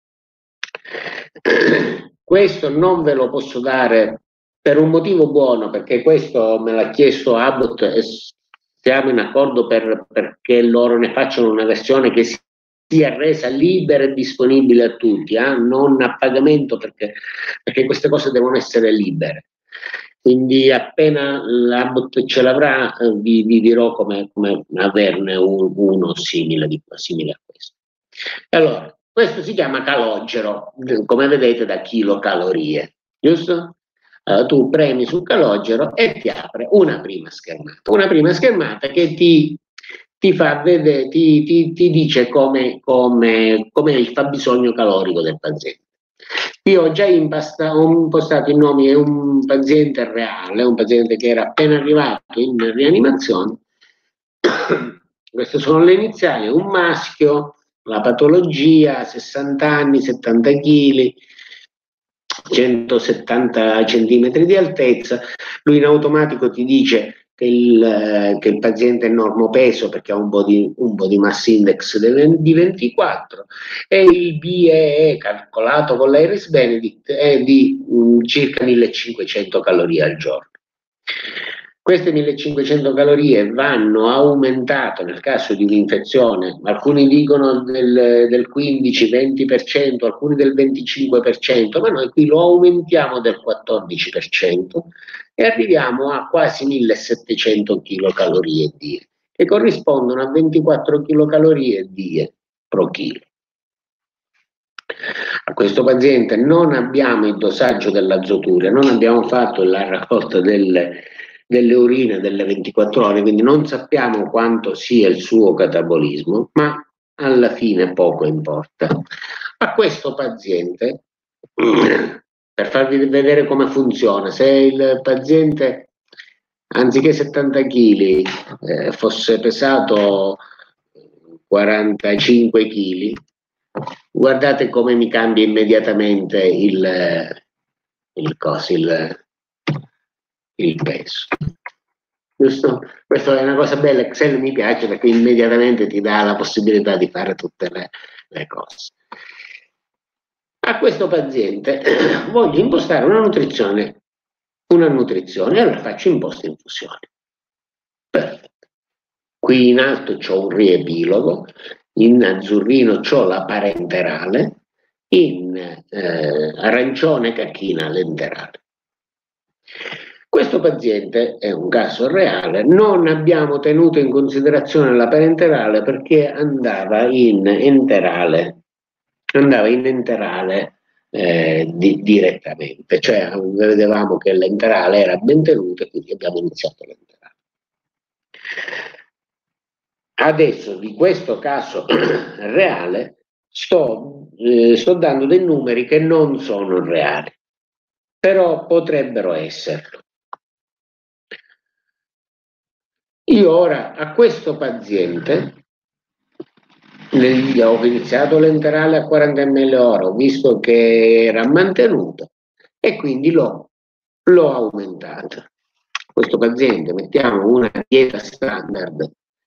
Questo non ve lo posso dare per un motivo buono, perché questo me l'ha chiesto Abbott e siamo in accordo per, perché loro ne facciano una versione che sia resa libera e disponibile a tutti, eh? Non a pagamento, perché, perché queste cose devono essere libere. Quindi appena l'Abbott ce l'avrà vi, vi dirò come, come averne un, uno simile, simile a questo. Allora, questo si chiama calogero, come vedete da chilocalorie, giusto? Allora, tu premi sul calogero e ti apre una prima schermata, una prima schermata che ti, ti fa vedere, ti, ti, ti dice come, come, come il fabbisogno calorico del paziente. Io ho già impasta, ho impostato i nomi, è un paziente reale, un paziente che era appena arrivato in rianimazione. Queste sono le iniziali, un maschio, la patologia, sessanta anni, settanta chili, centosettanta centimetri di altezza. Lui in automatico ti dice che il, che il paziente è normopeso perché ha un body, un body mass index di ventiquattro e il B E E calcolato con l'Iris Benedict è di um, circa millecinquecento calorie al giorno. Queste millecinquecento calorie vanno aumentate nel caso di un'infezione, alcuni dicono del, del quindici venti per cento, alcuni del venticinque per cento, ma noi qui lo aumentiamo del quattordici per cento e arriviamo a quasi millesettecento chilocalorie die, che corrispondono a ventiquattro chilocalorie die pro chilo. A questo paziente non abbiamo il dosaggio dell'azoturia, non abbiamo fatto la raccolta delle delle urine delle ventiquattro ore, quindi non sappiamo quanto sia il suo catabolismo, ma alla fine poco importa. A questo paziente, per farvi vedere come funziona, se il paziente anziché settanta chili eh, fosse pesato quarantacinque chili, guardate come mi cambia immediatamente il, il coso, il il peso, giusto? Questa è una cosa bella, Excel mi piace perché immediatamente ti dà la possibilità di fare tutte le, le cose. A questo paziente voglio impostare una nutrizione, una nutrizione, allora faccio imposta infusione. Perfetto. Qui in alto c'ho un riepilogo, in azzurrino c'ho la parenterale, in eh, arancione cacchina l'enterale. Questo paziente è un caso reale, non abbiamo tenuto in considerazione la parenterale perché andava in enterale, andava in enterale eh, di, direttamente, cioè vedevamo che l'enterale era ben tenuto e quindi abbiamo iniziato l'enterale. Adesso di questo caso reale sto, eh, sto dando dei numeri che non sono reali, però potrebbero esserlo. Io ora a questo paziente gli ho iniziato l'enterale a quaranta millilitri ora, ho visto che era mantenuto e quindi l'ho aumentato. Questo paziente mettiamo una dieta standard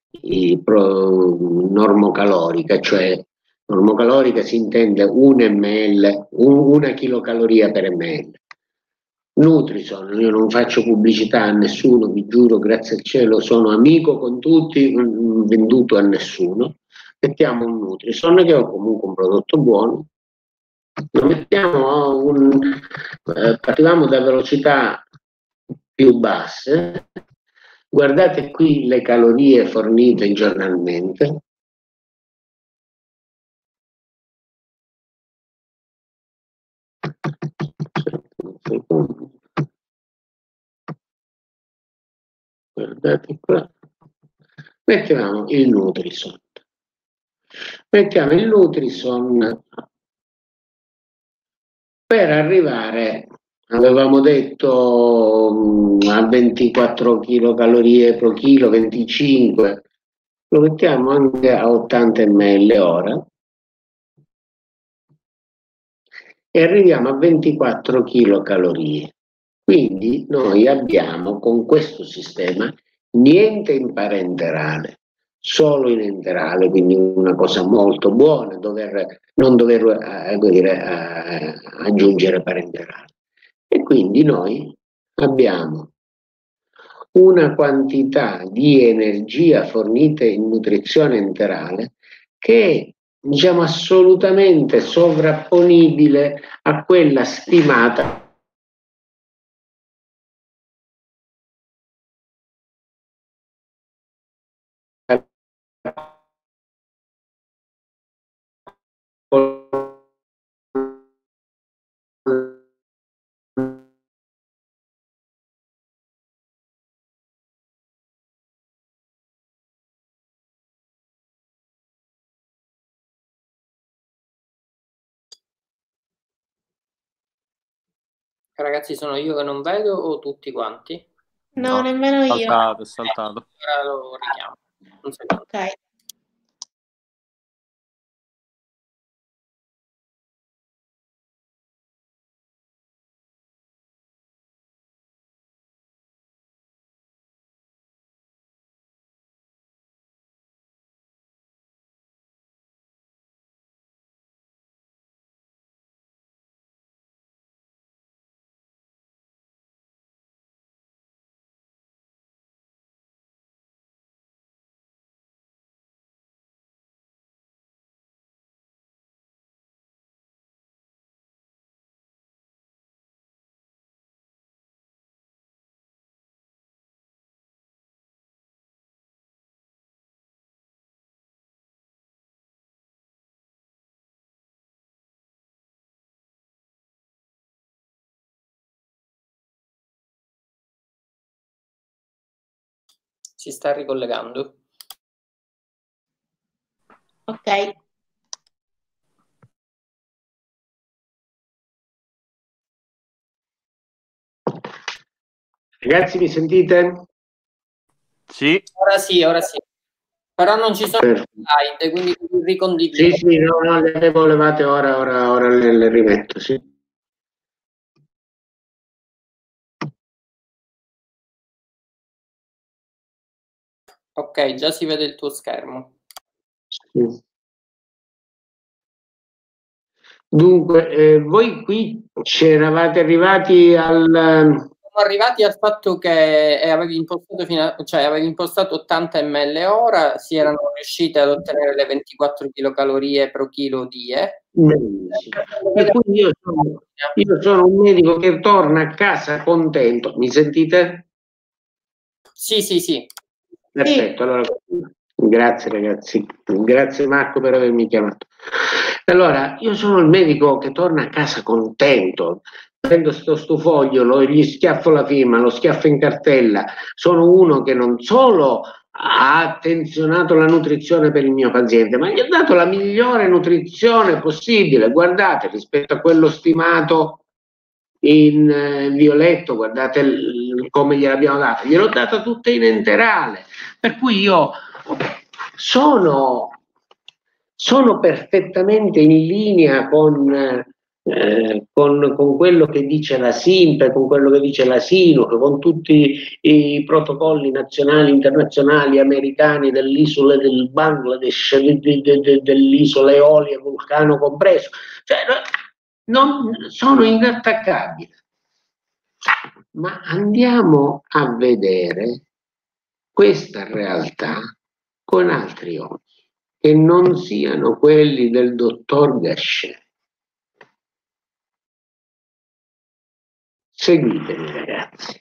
normocalorica, cioè normocalorica si intende un ml, un, una chilocaloria per ml. Nutrison, io non faccio pubblicità a nessuno, vi giuro, grazie al cielo, sono amico con tutti, non venduto a nessuno. Mettiamo un Nutrison, che è comunque un prodotto buono, lo mettiamo a un, eh, partivamo da velocità più basse, guardate qui le calorie fornite giornalmente. Guardate qua, mettiamo il Nutrison, mettiamo il Nutrison per arrivare, avevamo detto, a ventiquattro chilocalorie pro chilo, venticinque, lo mettiamo anche a ottanta millilitri ora e arriviamo a ventiquattro chilocalorie. Quindi noi abbiamo con questo sistema niente in parenterale, solo in enterale, quindi una cosa molto buona, dover, non dover eh, dire, eh, aggiungere parenterale. E quindi noi abbiamo una quantità di energia fornita in nutrizione enterale che è, diciamo, assolutamente sovrapponibile a quella stimata
Ragazzi, sono io che non vedo o tutti quanti?
No,
No,
nemmeno io.
saltato, è saltato.
Ora lo richiamo. Un secondo.
Ok.
Si sta ricollegando.
Ok.
Ragazzi, mi sentite?
Sì.
Ora sì, ora sì. Però non ci sono slide, quindi ricondivido.
Sì, sì, no, no, le avevo levate ora, ora, ora le, le rimetto, sì.
Ok, già si vede il tuo schermo.
Sì. Dunque, eh, voi qui c'eravate arrivati al...
Siamo arrivati al fatto che avevi impostato, fino a, cioè avevi impostato ottanta millilitri ora, si erano riuscite ad ottenere le ventiquattro chilocalorie pro chilo di E.
E quindi io sono, io sono un medico che torna a casa contento. Mi sentite?
Sì, sì, sì.
Perfetto, allora grazie ragazzi, grazie Marco per avermi chiamato. Allora, io sono il medico che torna a casa contento, prendo sto stufoglio, lo, gli schiaffo la firma, lo schiaffo in cartella, sono uno che non solo ha attenzionato la nutrizione per il mio paziente, ma gli ho dato la migliore nutrizione possibile, guardate, rispetto a quello stimato in eh, violetto, guardate il, come gliel'abbiamo data, gliel'ho data tutta in enterale, per cui io sono, sono perfettamente in linea con, eh, con, con quello che dice la SINP, con quello che dice la SINUC, con tutti i protocolli nazionali, internazionali, americani, dell'isola del Bangladesh, de, de, de, dell'isola Eolia, Vulcano compreso, cioè, non, sono inattaccabili. ma andiamo a vedere questa realtà con altri occhi, che non siano quelli del dottor Gachet. Seguitemi, ragazzi.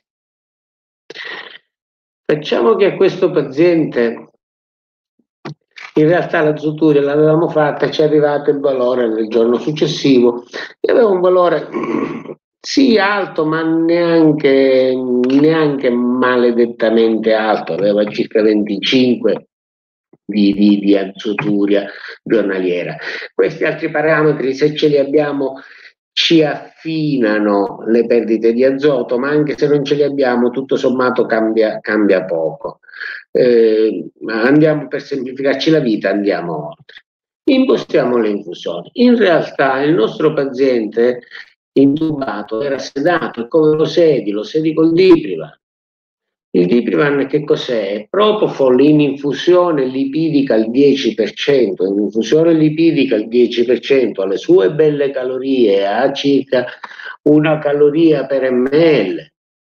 Facciamo che a questo paziente, in realtà la zuturia l'avevamo fatta, ci è arrivato il valore nel giorno successivo, e aveva un valore sì alto, ma neanche, neanche maledettamente alto, aveva circa venticinque di, di, di azoturia giornaliera. Questi altri parametri, se ce li abbiamo, ci affinano le perdite di azoto, ma anche se non ce li abbiamo, tutto sommato cambia, cambia poco. Eh, andiamo, per semplificarci la vita, andiamo oltre. Impostiamo le infusioni. In realtà il nostro paziente intubato era sedato, e come lo sedi? Lo sedi col Diprivan. Il Diprivan che cos'è? Propofol in infusione lipidica al dieci per cento, in infusione lipidica al dieci per cento, alle sue belle calorie, a circa una caloria per ml.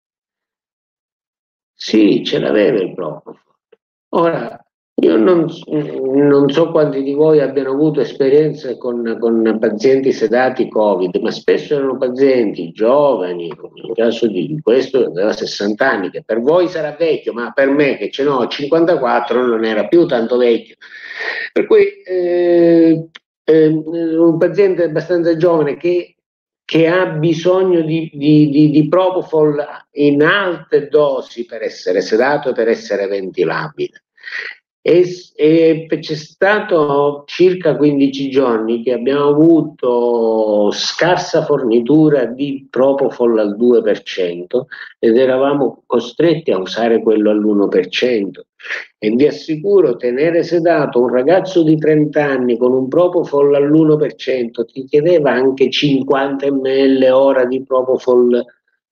Sì, ce l'aveva il Propofol. Ora, io non, non so quanti di voi abbiano avuto esperienze con, con pazienti sedati Covid, ma spesso erano pazienti giovani, come nel caso di questo aveva sessanta anni, che per voi sarà vecchio, ma per me che ce n'ho cinquantaquattro non era più tanto vecchio. Per cui eh, eh, un paziente abbastanza giovane che, che ha bisogno di, di, di, di Propofol in alte dosi per essere sedato e per essere ventilabile. E, e c'è stato circa quindici giorni che abbiamo avuto scarsa fornitura di Propofol al due per cento ed eravamo costretti a usare quello all'uno per cento. E vi assicuro, tenere sedato un ragazzo di trenta anni con un Propofol all'uno per cento ti chiedeva anche cinquanta millilitri ora di Propofol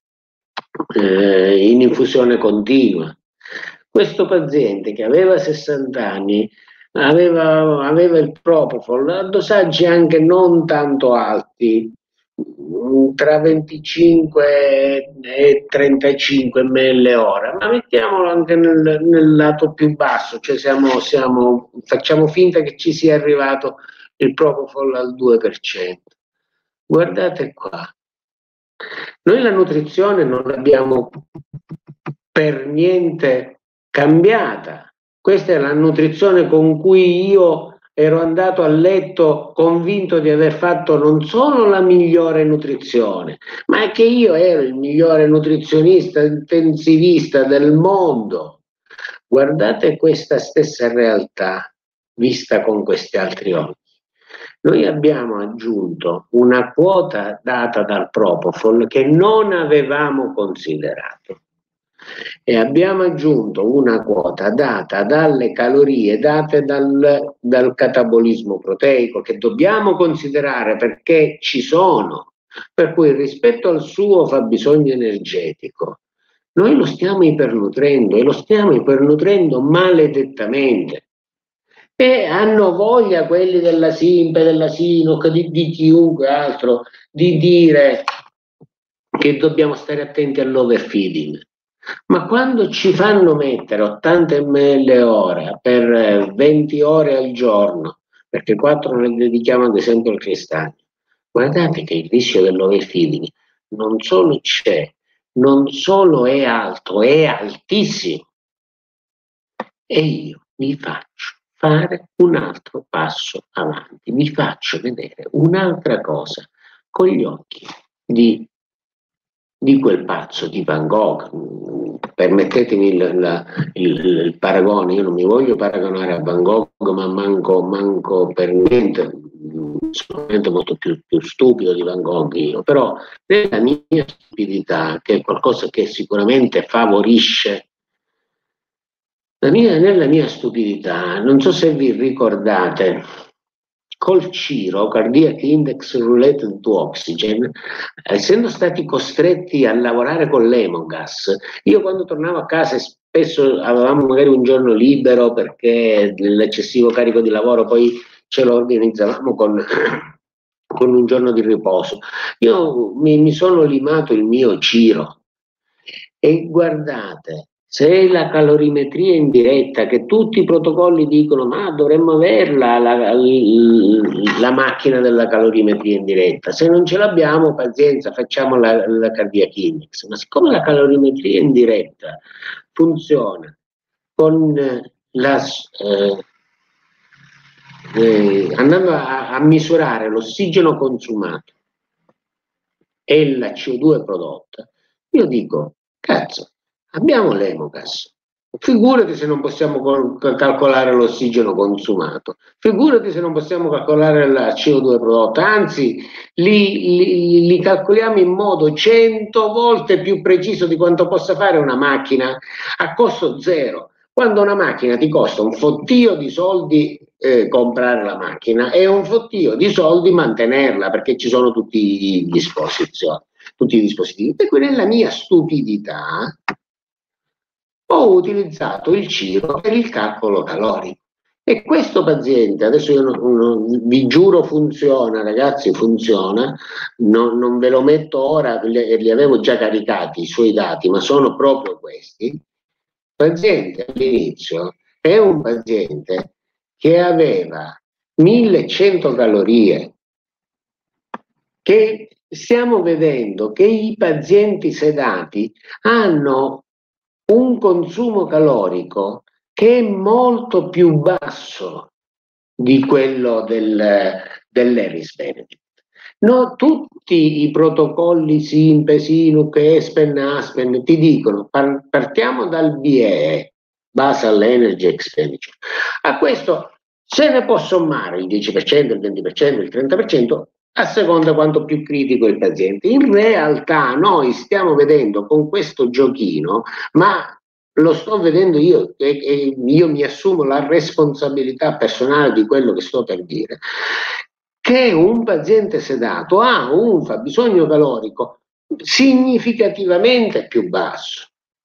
eh, in infusione continua. Questo paziente che aveva sessanta anni aveva, aveva il Propofol a dosaggi anche non tanto alti, tra venticinque e trentacinque millilitri ora, ma mettiamolo anche nel, nel lato più basso, cioè siamo, siamo, facciamo finta che ci sia arrivato il Propofol al due per cento. Guardate qua, noi la nutrizione non l'abbiamo per niente cambiata. Questa è la nutrizione con cui io ero andato a letto convinto di aver fatto non solo la migliore nutrizione, ma è che io ero il migliore nutrizionista intensivista del mondo. Guardate questa stessa realtà vista con questi altri occhi. Noi abbiamo aggiunto una quota data dal Propofol che non avevamo considerato. E abbiamo aggiunto una quota data dalle calorie date dal, dal catabolismo proteico, che dobbiamo considerare perché ci sono, per cui rispetto al suo fabbisogno energetico noi lo stiamo ipernutrendo, e lo stiamo ipernutrendo maledettamente. E hanno voglia quelli della Simpe, della Sinoc, di, di chiunque altro, di dire che dobbiamo stare attenti all'overfeeding. Ma quando ci fanno mettere ottanta millilitri ora per venti ore al giorno, perché quattro ne dedichiamo ad esempio al cristagno, guardate che il rischio dell'overfeeding non solo c'è, non solo è alto, è altissimo. E io mi faccio fare un altro passo avanti, vi faccio vedere un'altra cosa con gli occhi di, di quel pazzo di Van Gogh. Permettetemi il, la, il, il paragone, io non mi voglio paragonare a Van Gogh, ma manco, manco per niente, sono molto più, più stupido di Van Gogh io, però nella mia stupidità, che è qualcosa che sicuramente favorisce La mia, nella mia stupidità, non so se vi ricordate, col Ciro, Cardiac Index Related to Oxygen, essendo stati costretti a lavorare con l'emogas, io quando tornavo a casa spesso avevamo magari un giorno libero perché l'eccessivo carico di lavoro poi ce lo organizzavamo con, con un giorno di riposo. Io mi, mi sono limato il mio Ciro, E guardate, se la calorimetria indiretta, che tutti i protocolli dicono ma dovremmo averla la, la, la macchina della calorimetria indiretta, se non ce l'abbiamo pazienza, facciamo la, la cardiac index, ma siccome la calorimetria indiretta funziona con la, eh, eh, andando a, a misurare l'ossigeno consumato e la C O due prodotta, io dico, cazzo, abbiamo l'Emocas, figurati se non possiamo calcolare l'ossigeno consumato, figurati se non possiamo calcolare la C O due prodotta, anzi li, li, li calcoliamo in modo cento volte più preciso di quanto possa fare una macchina a costo zero, quando una macchina ti costa un fottio di soldi eh, comprare la macchina e un fottio di soldi mantenerla, perché ci sono tutti gli disposizioni, tutti i dispositivi. E quindi nella mia stupidità ho utilizzato il Ciro per il calcolo calorico. E questo paziente, adesso io non, non, vi giuro funziona, ragazzi, funziona, non, non ve lo metto ora, li, li avevo già caricati i suoi dati, ma sono proprio questi. Il paziente all'inizio è un paziente che aveva millecento calorie, che stiamo vedendo che i pazienti sedati hanno un consumo calorico che è molto più basso di quello del, dell'Eris Benedict. No, tutti i protocolli SINP, SINUC, ESPEN, ASPEN ti dicono par partiamo dal B E E, Basal Energy Expenditure. A questo se ne può sommare il dieci per cento, il venti per cento, il trenta per cento a seconda quanto più critico il paziente. In realtà noi stiamo vedendo con questo giochino, ma lo sto vedendo io e, e io mi assumo la responsabilità personale di quello che sto per dire, che un paziente sedato ha un fabbisogno calorico significativamente più basso.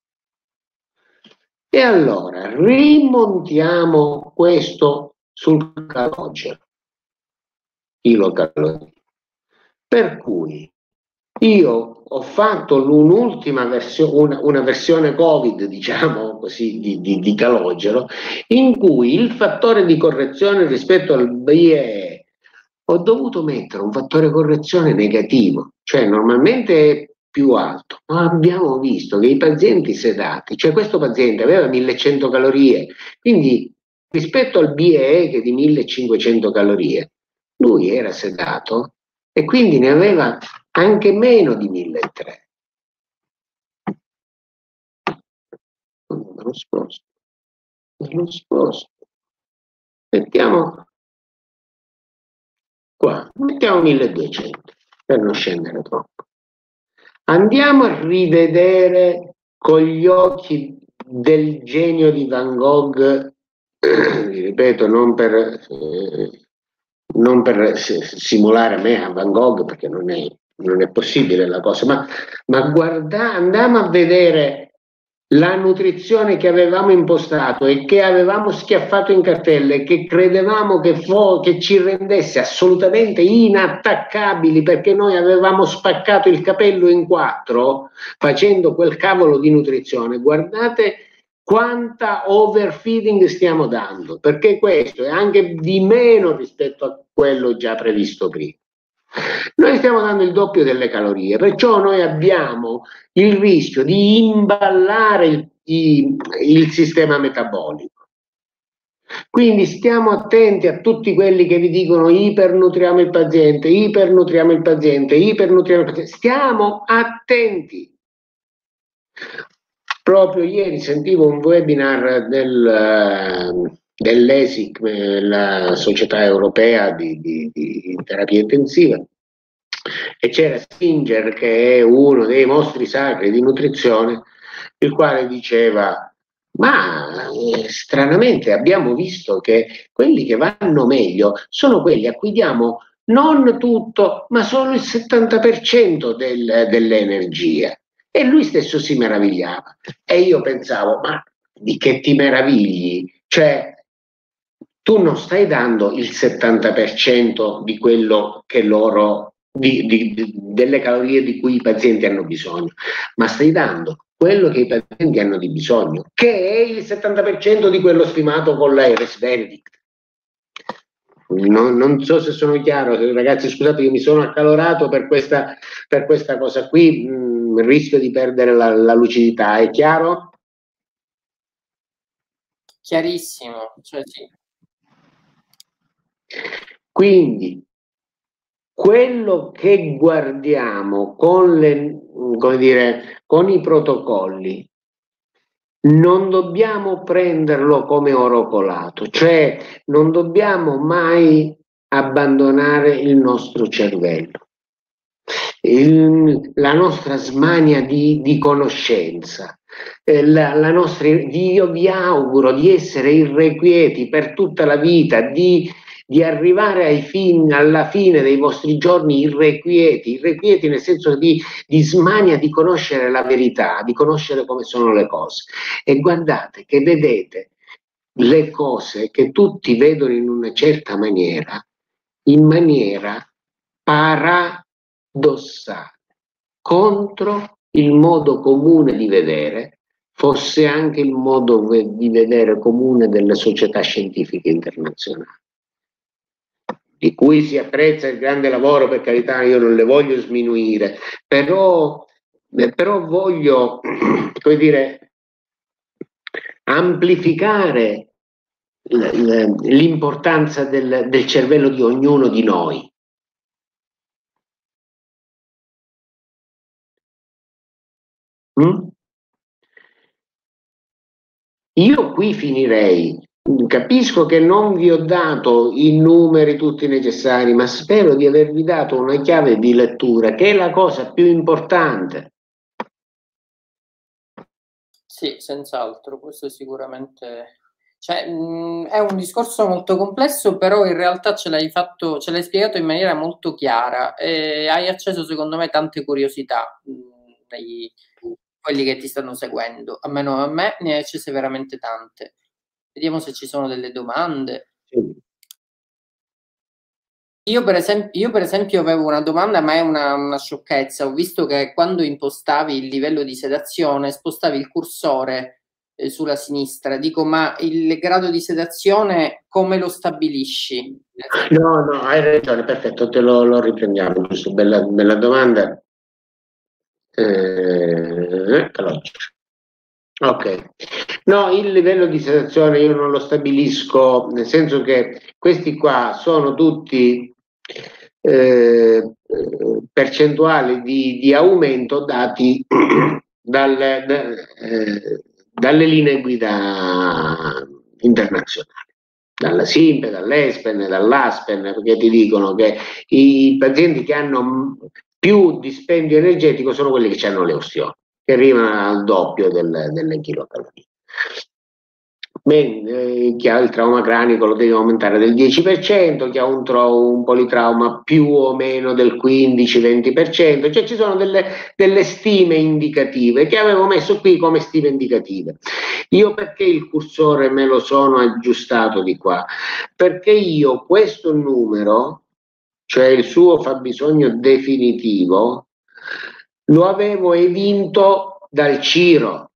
E allora rimontiamo questo sul calogero, chilocalorie. Per cui io ho fatto un'ultima versione, una, una versione Covid, diciamo così, di, di, di calogero, in cui il fattore di correzione rispetto al B E E ho dovuto mettere un fattore correzione negativo, cioè normalmente è più alto, ma abbiamo visto che i pazienti sedati, cioè questo paziente aveva millecento calorie, quindi rispetto al B E E che è di millecinquecento calorie, lui era sedato e quindi ne aveva anche meno di milletrecento. Me lo sposto, me lo sposto. Mettiamo qua, mettiamo milleduecento per non scendere troppo. Andiamo a rivedere con gli occhi del genio di Van Gogh, vi ripeto, non per, eh, non per simulare me a Van Gogh, perché non è, non è possibile la cosa, ma, ma guarda, andiamo a vedere la nutrizione che avevamo impostato e che avevamo schiaffato in cartella e che credevamo che, che ci rendesse assolutamente inattaccabili, perché noi avevamo spaccato il capello in quattro facendo quel cavolo di nutrizione. Guardate quanta overfeeding stiamo dando, perché questo è anche di meno rispetto a quello già previsto prima. Noi stiamo dando il doppio delle calorie, perciò noi abbiamo il rischio di imballare il, il, il sistema metabolico. Quindi stiamo attenti a tutti quelli che vi dicono ipernutriamo il paziente, ipernutriamo il paziente, ipernutriamo il paziente. Stiamo attenti. Proprio ieri sentivo un webinar del, dell'E S I C, la Società Europea di, di, di Terapia Intensiva, e c'era Singer, che è uno dei mostri sacri di nutrizione, il quale diceva: ma eh, stranamente abbiamo visto che quelli che vanno meglio sono quelli a cui diamo non tutto, ma solo il settanta per cento del, dell'energia. E lui stesso si meravigliava. E io pensavo: ma di che ti meravigli? Cioè, tu non stai dando il settanta per cento di quello che loro, di, di, di, delle calorie di cui i pazienti hanno bisogno, ma stai dando quello che i pazienti hanno di bisogno, che è il settanta per cento di quello stimato con la Res Benedict. Non, non so se sono chiaro, ragazzi, scusate, io mi sono accalorato per questa, per questa cosa qui, mh, rischio di perdere la, la lucidità, è chiaro?
Chiarissimo, cioè sì.
Quindi quello che guardiamo con, le, come dire, con i protocolli non dobbiamo prenderlo come oro colato, cioè non dobbiamo mai abbandonare il nostro cervello, il, la nostra smania di, di conoscenza. Eh, la, la nostra, io vi auguro di essere irrequieti per tutta la vita, di di arrivare ai fin, alla fine dei vostri giorni irrequieti, irrequieti nel senso di, di smania di conoscere la verità, di conoscere come sono le cose. E guardate che vedete le cose che tutti vedono in una certa maniera, in maniera paradossale, contro il modo comune di vedere, fosse anche il modo di vedere comune delle società scientifiche internazionali, di cui si apprezza il grande lavoro, per carità, io non le voglio sminuire, però, però voglio, come dire, amplificare l'importanza del, del cervello di ognuno di noi. Mm? Io qui finirei. Capisco che non vi ho dato i numeri tutti necessari, ma spero di avervi dato una chiave di lettura, che è la cosa più importante.
Sì, senz'altro, questo è sicuramente... Cioè, mh, è un discorso molto complesso, però in realtà ce l'hai fatto, ce l'hai spiegato in maniera molto chiara e hai acceso, secondo me, tante curiosità mh, nei quelli che ti stanno seguendo. A meno a me ne hai accese veramente tante. Vediamo se ci sono delle domande.
Sì.
Io per, esempio, io per esempio avevo una domanda, ma è una, una sciocchezza. Ho visto che quando impostavi il livello di sedazione, spostavi il cursore eh, sulla sinistra. Dico, ma il grado di sedazione come lo stabilisci?
No, no, hai ragione, perfetto, te lo, lo riprendiamo, giusto, bella, bella domanda. Eh, ok, no, il livello di sedazione io non lo stabilisco, nel senso che questi qua sono tutti eh, percentuali di, di aumento dati dal, da, eh, dalle linee guida internazionali, dalla SINP, dall'ESPEN, dall'ASPEN, perché ti dicono che i pazienti che hanno più dispendio energetico sono quelli che hanno le ostioni, che arrivano al doppio del, delle chilocalorie. Bene, eh, chi ha il trauma cranico lo deve aumentare del dieci per cento, chi ha un, un politrauma più o meno del quindici venti per cento, cioè ci sono delle, delle stime indicative che avevo messo qui come stime indicative. Io perché il cursore me lo sono aggiustato di qua? Perché io questo numero, cioè il suo fabbisogno definitivo, lo avevo evinto dal Ciro.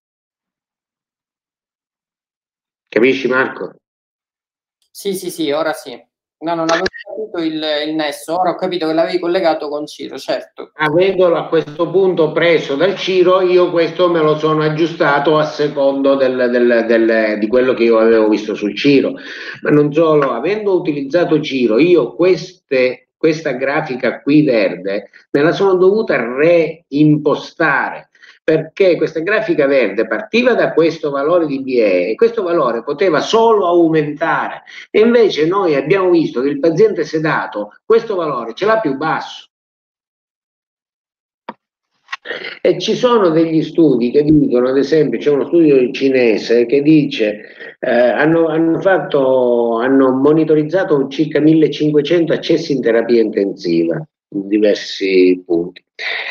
Capisci, Marco?
Sì, sì, sì, ora sì. No, non avevo capito il, il nesso, ora ho capito che l'avevi collegato con Ciro, certo.
Avendolo a questo punto preso dal Ciro, io questo me lo sono aggiustato a secondo del, del, del, di quello che io avevo visto sul Ciro. Ma non solo, avendo utilizzato Ciro, io queste, questa grafica qui verde me la sono dovuta reimpostare, perché questa grafica verde partiva da questo valore di B E e questo valore poteva solo aumentare, e invece noi abbiamo visto che il paziente sedato questo valore ce l'ha più basso. E ci sono degli studi che dicono, ad esempio c'è uno studio cinese che dice eh, hanno, hanno, fatto, hanno monitorizzato circa millecinquecento accessi in terapia intensiva in diversi punti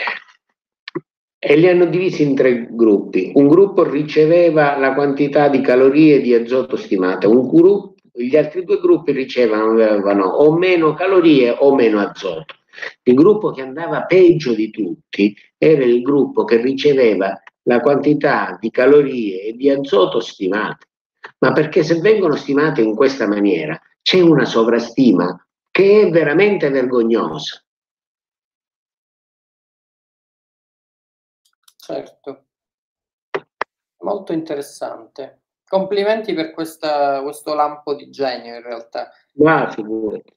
e li hanno divisi in tre gruppi. Un gruppo riceveva la quantità di calorie di azoto stimata, un gruppo, gli altri due gruppi ricevevano o meno calorie o meno azoto. Il gruppo che andava peggio di tutti era il gruppo che riceveva la quantità di calorie e di azoto stimate, ma perché se vengono stimate in questa maniera c'è una sovrastima che è veramente vergognosa.
Certo, molto interessante. Complimenti per questa, questo lampo di genio in realtà.
Ma figurati.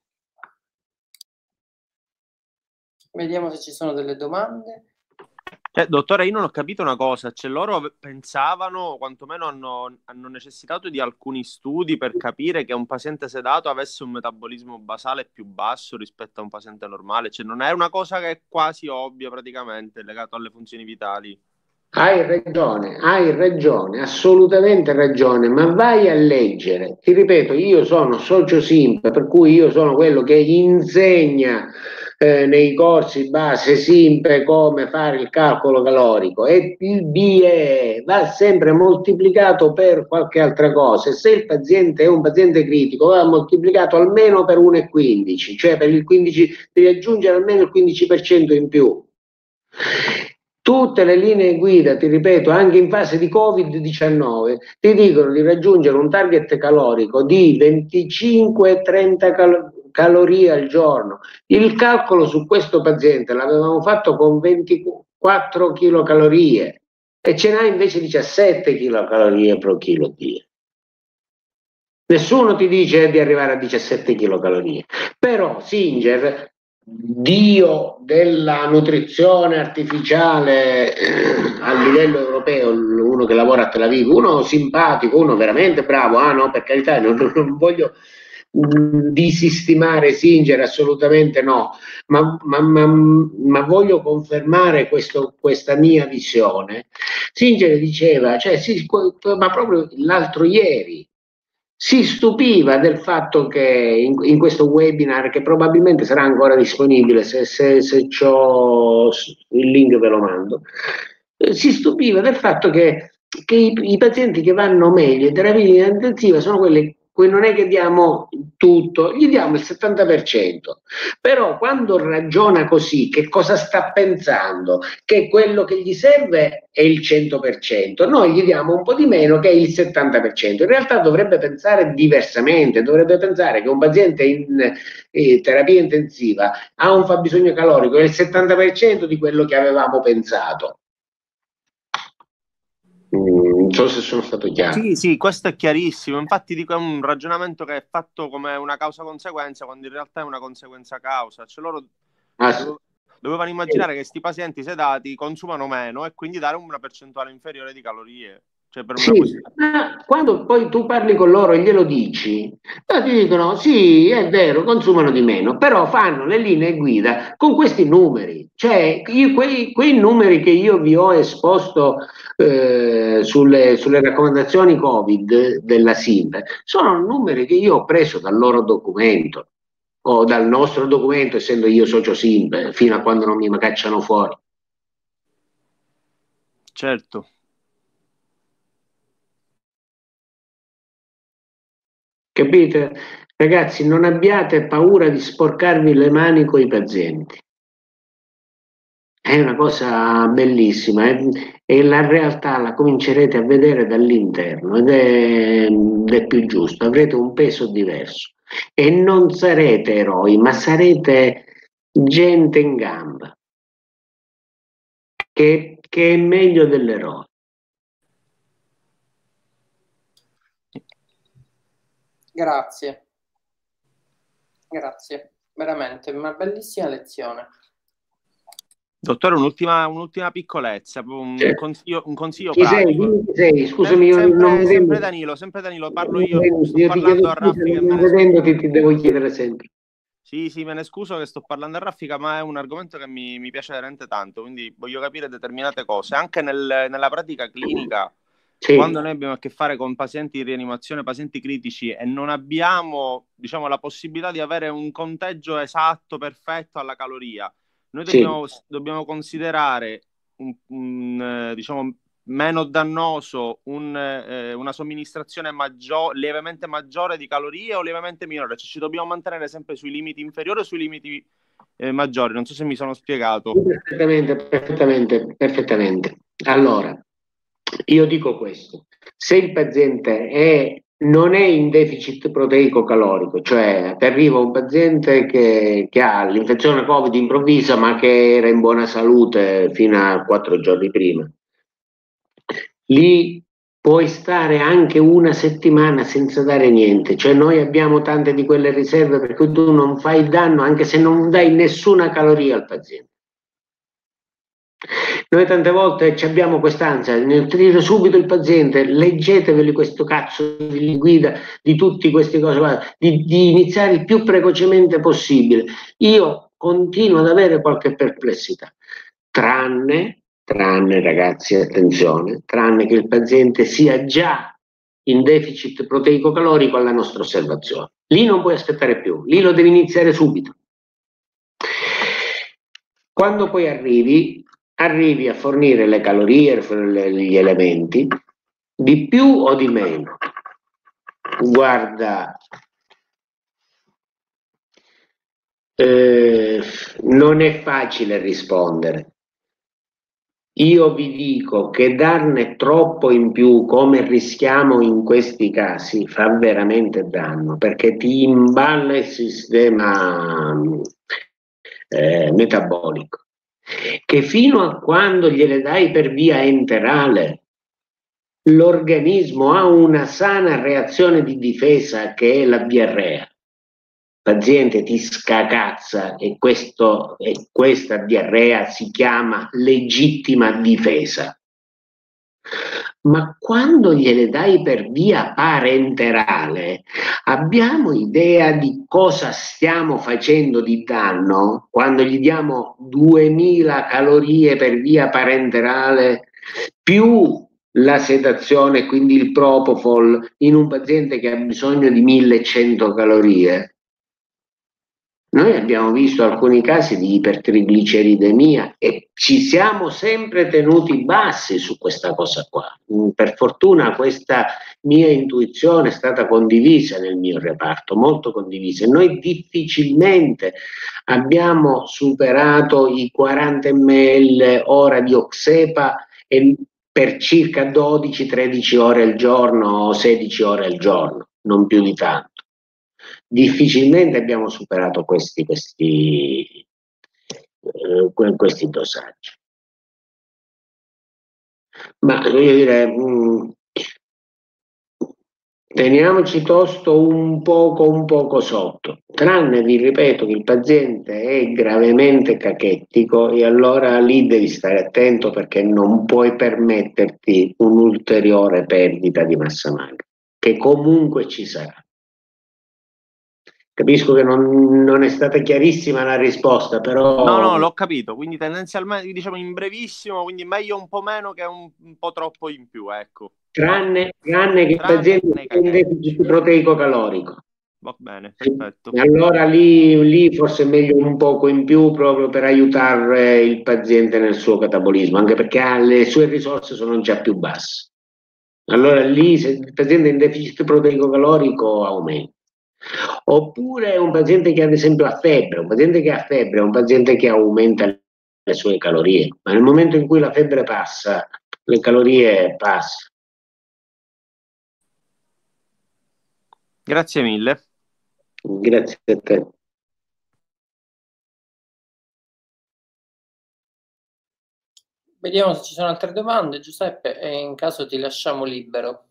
Vediamo se ci sono delle domande.
Eh, dottore, io non ho capito una cosa, cioè loro pensavano, quantomeno hanno, hanno necessitato di alcuni studi per capire che un paziente sedato avesse un metabolismo basale più basso rispetto a un paziente normale, cioè non è una cosa che è quasi ovvia praticamente, legato alle funzioni vitali.
Hai ragione, hai ragione, assolutamente ragione, ma vai a leggere. Ti ripeto, io sono socio simp, per cui io sono quello che insegna eh, nei corsi base simp come fare il calcolo calorico e il B E va sempre moltiplicato per qualche altra cosa. Se il paziente è un paziente critico, va moltiplicato almeno per uno virgola quindici, cioè per il quindici, devi aggiungere almeno il quindici per cento in più. Tutte le linee guida, ti ripeto, anche in fase di covid diciannove, ti dicono di raggiungere un target calorico di venticinque trenta cal- calorie al giorno. Il calcolo su questo paziente l'avevamo fatto con ventiquattro chilocalorie e ce n'ha invece diciassette chilocalorie pro chilo dia. Nessuno ti dice di arrivare a diciassette chilocalorie, però Singer, dio della nutrizione artificiale eh, a livello europeo, uno che lavora a Tel Aviv, uno simpatico, uno veramente bravo, ah no, per carità, non, non voglio mh, disistimare Singer, assolutamente no, ma, ma, ma, ma voglio confermare questo, questa mia visione. Singer diceva, cioè, sì, ma proprio l'altro ieri, si stupiva del fatto che in, in questo webinar, che probabilmente sarà ancora disponibile, se, se, se c'ho il link ve lo mando, eh, si stupiva del fatto che, che i, i pazienti che vanno meglio in terapia intensiva sono quelli cui non è che diamo tutto, gli diamo il settanta per cento, però quando ragiona così, che cosa sta pensando? Che quello che gli serve è il cento per cento, noi gli diamo un po' di meno che è il settanta per cento. In realtà dovrebbe pensare diversamente, dovrebbe pensare che un paziente in eh, terapia intensiva ha un fabbisogno calorico del settanta per cento di quello che avevamo pensato. Non so se sono stato chiaro.
Sì, sì, questo è chiarissimo. Infatti dico, è un ragionamento che è fatto come una causa-conseguenza, quando in realtà è una conseguenza-causa. Cioè loro
Ah, sì.
dovevano immaginare che questi pazienti sedati consumano meno e quindi dare una percentuale inferiore di calorie. Cioè per una
Sì,
questione...
ma quando poi tu parli con loro e glielo dici, loro ti dicono sì, è vero, consumano di meno, però fanno le linee guida con questi numeri, cioè io, quei, quei numeri che io vi ho esposto eh, sulle, sulle raccomandazioni Covid della SIMP, sono numeri che io ho preso dal loro documento o dal nostro documento, essendo io socio SIMP, fino a quando non mi cacciano fuori.
Certo.
Capite? Ragazzi, non abbiate paura di sporcarvi le mani coi pazienti. È una cosa bellissima eh? E la realtà la comincerete a vedere dall'interno ed è, ed è più giusto, avrete un peso diverso e non sarete eroi, ma sarete gente in gamba, che, che è meglio dell'eroe.
Grazie, grazie, veramente una bellissima lezione.
Dottore, un'ultima, un'ultima piccolezza, un
Cioè,
consiglio, un consiglio
chi sei?
pratico.
Chi sei? Scusami,
Sem-
io non
sempre,
vedendo,
sempre Danilo, sempre Danilo, parlo
non
io,
vedendo,
sto
io ti
parlando
chiedo
a
scusa,
raffica e me
non
ne
vedendo ti, ti devo chiedere sempre.
Sì, sì, me ne scuso che sto parlando a raffica, ma è un argomento che mi, mi piace veramente tanto, quindi voglio capire determinate cose. Anche nel- nella pratica clinica,
Sì,
quando noi abbiamo a che fare con pazienti di rianimazione, pazienti critici, e non abbiamo, diciamo, la possibilità di avere un conteggio esatto, perfetto alla caloria, noi
sì.
dobbiamo, dobbiamo considerare un, un, eh, diciamo, meno dannoso un, eh, una somministrazione maggiore, lievemente maggiore di calorie o lievemente minore, cioè ci dobbiamo mantenere sempre sui limiti inferiori o sui limiti eh, maggiori. Non so se mi sono spiegato.
Perfettamente, perfettamente, perfettamente. Allora, io dico questo: se il paziente è, non è in deficit proteico calorico, cioè ti arriva un paziente che, che ha l'infezione Covid improvvisa ma che era in buona salute fino a quattro giorni prima, lì puoi stare anche una settimana senza dare niente, cioè noi abbiamo tante di quelle riserve per cui tu non fai danno anche se non dai nessuna caloria al paziente. Noi tante volte abbiamo quest'ansia di nutrire subito il paziente, leggeteveli questo cazzo di linee guida di tutte queste cose, guarda, di, di iniziare il più precocemente possibile. Io continuo ad avere qualche perplessità, tranne, tranne ragazzi, attenzione, tranne che il paziente sia già in deficit proteico-calorico alla nostra osservazione. Lì non puoi aspettare più, lì lo devi iniziare subito. Quando poi arrivi, arrivi a fornire le calorie, gli elementi, di più o di meno? Guarda, eh, non è facile rispondere. Io vi dico che darne troppo in più, come rischiamo in questi casi, fa veramente danno, perché ti imballa il sistema eh, metabolico, che fino a quando gliele dai per via enterale, l'organismo ha una sana reazione di difesa che è la diarrea. Il paziente ti scacazza e, questo, e questa diarrea si chiama legittima difesa. Ma quando gliele dai per via parenterale, abbiamo idea di cosa stiamo facendo di danno quando gli diamo duemila calorie per via parenterale più la sedazione, quindi il propofol, in un paziente che ha bisogno di millecento calorie? Noi abbiamo visto alcuni casi di ipertrigliceridemia e ci siamo sempre tenuti bassi su questa cosa qua. Per fortuna questa mia intuizione è stata condivisa nel mio reparto, molto condivisa. Noi difficilmente abbiamo superato i quaranta millilitri ora di Oxepa e per circa dodici tredici ore al giorno o sedici ore al giorno, non più di tanto. Difficilmente abbiamo superato questi, questi, eh, questi dosaggi. Ma voglio dire, mh, teniamoci tosto un poco, un poco sotto, tranne, vi ripeto, che il paziente è gravemente cachettico e allora lì devi stare attento perché non puoi permetterti un'ulteriore perdita di massa magra, che comunque ci sarà. Capisco che non, non è stata chiarissima la risposta, però...
No, no, l'ho capito, quindi tendenzialmente, diciamo in brevissimo, quindi meglio un po' meno che un, un po' troppo in più, ecco.
Tranne, tranne che
Tranne
il paziente è in deficit proteico-calorico.
Va bene, perfetto.
E allora lì, lì forse è meglio un poco in più proprio per aiutare il paziente nel suo catabolismo, anche perché ha, le sue risorse sono già più basse. Allora lì se il paziente è in deficit proteico-calorico aumenta. Oppure un paziente che ad esempio ha febbre, un paziente che ha febbre è un paziente che aumenta le sue calorie, ma nel momento in cui la febbre passa, le calorie passano.
Grazie mille.
Grazie a te.
Vediamo se ci sono altre domande, Giuseppe, e in caso ti lasciamo libero.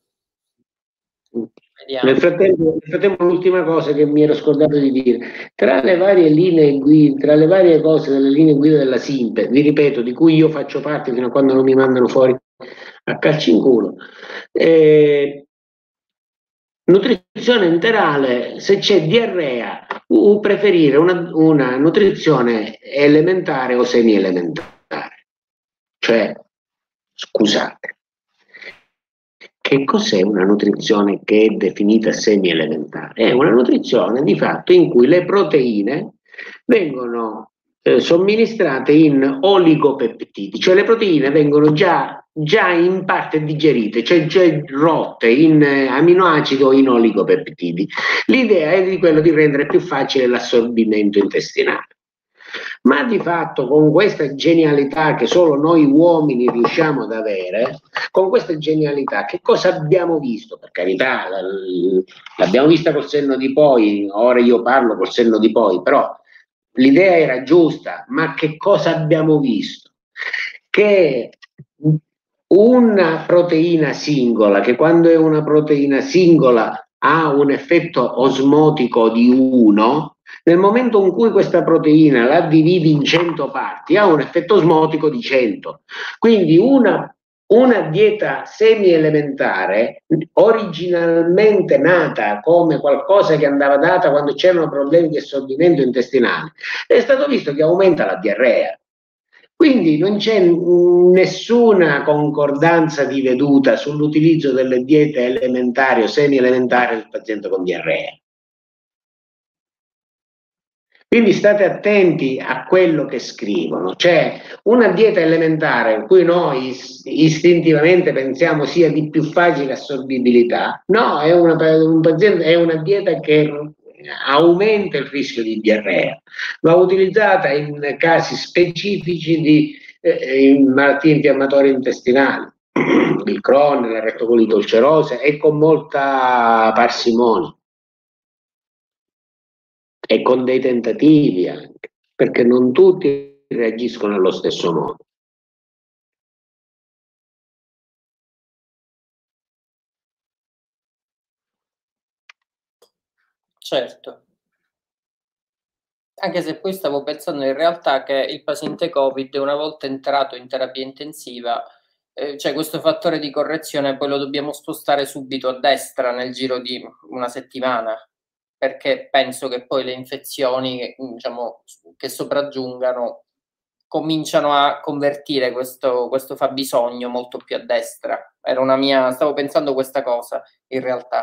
Nel frattempo, nel frattempo l'ultima cosa che mi ero scordato di dire, tra le varie linee guida, tra le varie cose delle linee guida della SINP, vi ripeto, di cui io faccio parte fino a quando non mi mandano fuori a calci in culo, eh, nutrizione enterale, se c'è diarrea, uh, preferire una, una nutrizione elementare o semi-elementare. Cioè, scusate, che cos'è una nutrizione che è definita semi-elementare? È una nutrizione di fatto in cui le proteine vengono eh, somministrate in oligopeptidi, cioè le proteine vengono già, già in parte digerite, cioè già rotte in eh, aminoacidi o in oligopeptidi. L'idea è di quello di rendere più facile l'assorbimento intestinale. Ma di fatto con questa genialità che solo noi uomini riusciamo ad avere, con questa genialità che cosa abbiamo visto? Per carità, l'abbiamo vista col senno di poi, ora io parlo col senno di poi, però l'idea era giusta, ma che cosa abbiamo visto? Che una proteina singola, che quando è una proteina singola ha un effetto osmotico di uno, nel momento in cui questa proteina la dividi in cento parti ha un effetto osmotico di cento. Quindi una, una dieta semi-elementare, originalmente nata come qualcosa che andava data quando c'erano problemi di assorbimento intestinale, è stato visto che aumenta la diarrea. Quindi non c'è nessuna concordanza di veduta sull'utilizzo delle diete elementari o semi-elementari del paziente con diarrea. Quindi state attenti a quello che scrivono. C'è una dieta elementare in cui noi istintivamente pensiamo sia di più facile assorbibilità. No, è una, un paziente, è una dieta che aumenta il rischio di diarrea. Va utilizzata in casi specifici di eh, malattie infiammatorie intestinali, il Crohn, la rettocolite ulcerosa, e con molta parsimonia e con dei tentativi anche, perché non tutti reagiscono allo stesso modo.
Certo. Anche se poi stavo pensando in realtà che il paziente Covid, una volta entrato in terapia intensiva, eh, cioè questo fattore di correzione poi lo dobbiamo spostare subito a destra nel giro di una settimana, perché penso che poi le infezioni, diciamo, che sopraggiungano cominciano a convertire questo, questo fabbisogno molto più a destra. Era una mia, stavo pensando questa cosa in realtà.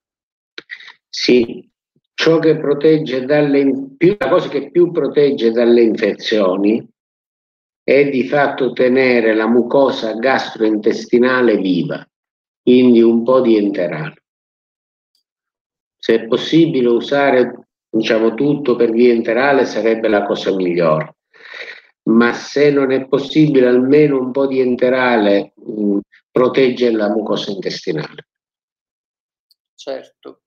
Sì. Ciò che protegge dalle, più, la cosa che più protegge dalle infezioni è di fatto tenere la mucosa gastrointestinale viva, quindi un po' di enterale. Se è possibile usare, diciamo, tutto per via enterale sarebbe la cosa migliore, ma se non è possibile almeno un po' di enterale mh, protegge la mucosa intestinale.
Certo.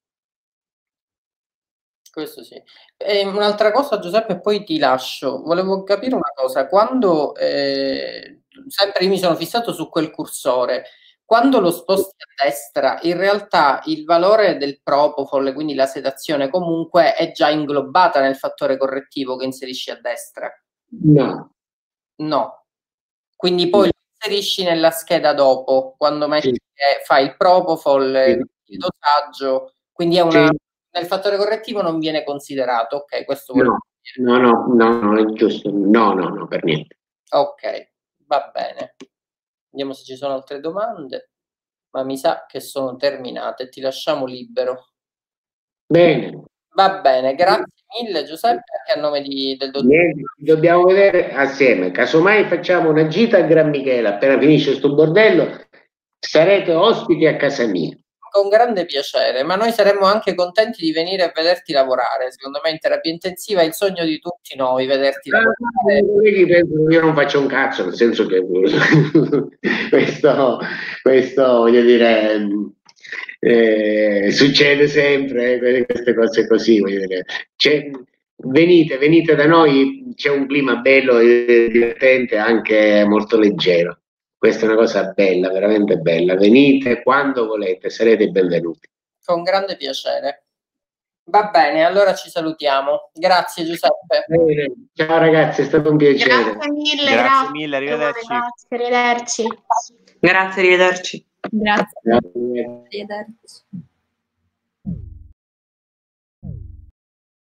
Questo sì. E un'altra cosa, Giuseppe, poi ti lascio. Volevo capire una cosa. Quando, eh, sempre io mi sono fissato su quel cursore, quando lo sposti a destra, in realtà il valore del propofol, quindi la sedazione comunque, è già inglobata nel fattore correttivo che inserisci a destra?
No.
No. Quindi poi lo inserisci nella scheda dopo, quando metti
Sì.
che fai il propofol,
Sì.
il dosaggio, quindi è una...
Sì.
Nel fattore correttivo non viene considerato, ok, questo
no, no, no, no, non è giusto, no, no, no, per niente.
Ok, va bene. Vediamo se ci sono altre domande, ma mi sa che sono terminate, ti lasciamo libero.
Bene.
Va bene, grazie mille Giuseppe, anche a nome di, del dottor.
Niente, dobbiamo vedere assieme, casomai facciamo una gita a Gran Michele, appena finisce sto bordello, sarete ospiti a casa mia.
Con grande piacere, ma noi saremmo anche contenti di venire a vederti lavorare. Secondo me in terapia intensiva è il sogno di tutti noi vederti lavorare.
Io non faccio un cazzo, nel senso che questo, questo voglio dire, eh, succede sempre, eh, queste cose così, voglio dire. C'è, venite, venite da noi, c'è un clima bello e divertente, anche molto leggero. Questa è una cosa bella, veramente bella. Venite quando volete, sarete benvenuti.
Con grande piacere. Va bene, allora ci salutiamo. Grazie Giuseppe.
Bene. Ciao ragazzi, è stato un piacere.
Grazie mille,
Grazie
grazie.
mille, arrivederci.
Grazie, arrivederci.
Grazie, arrivederci.
Grazie.
Grazie.
Arrivederci.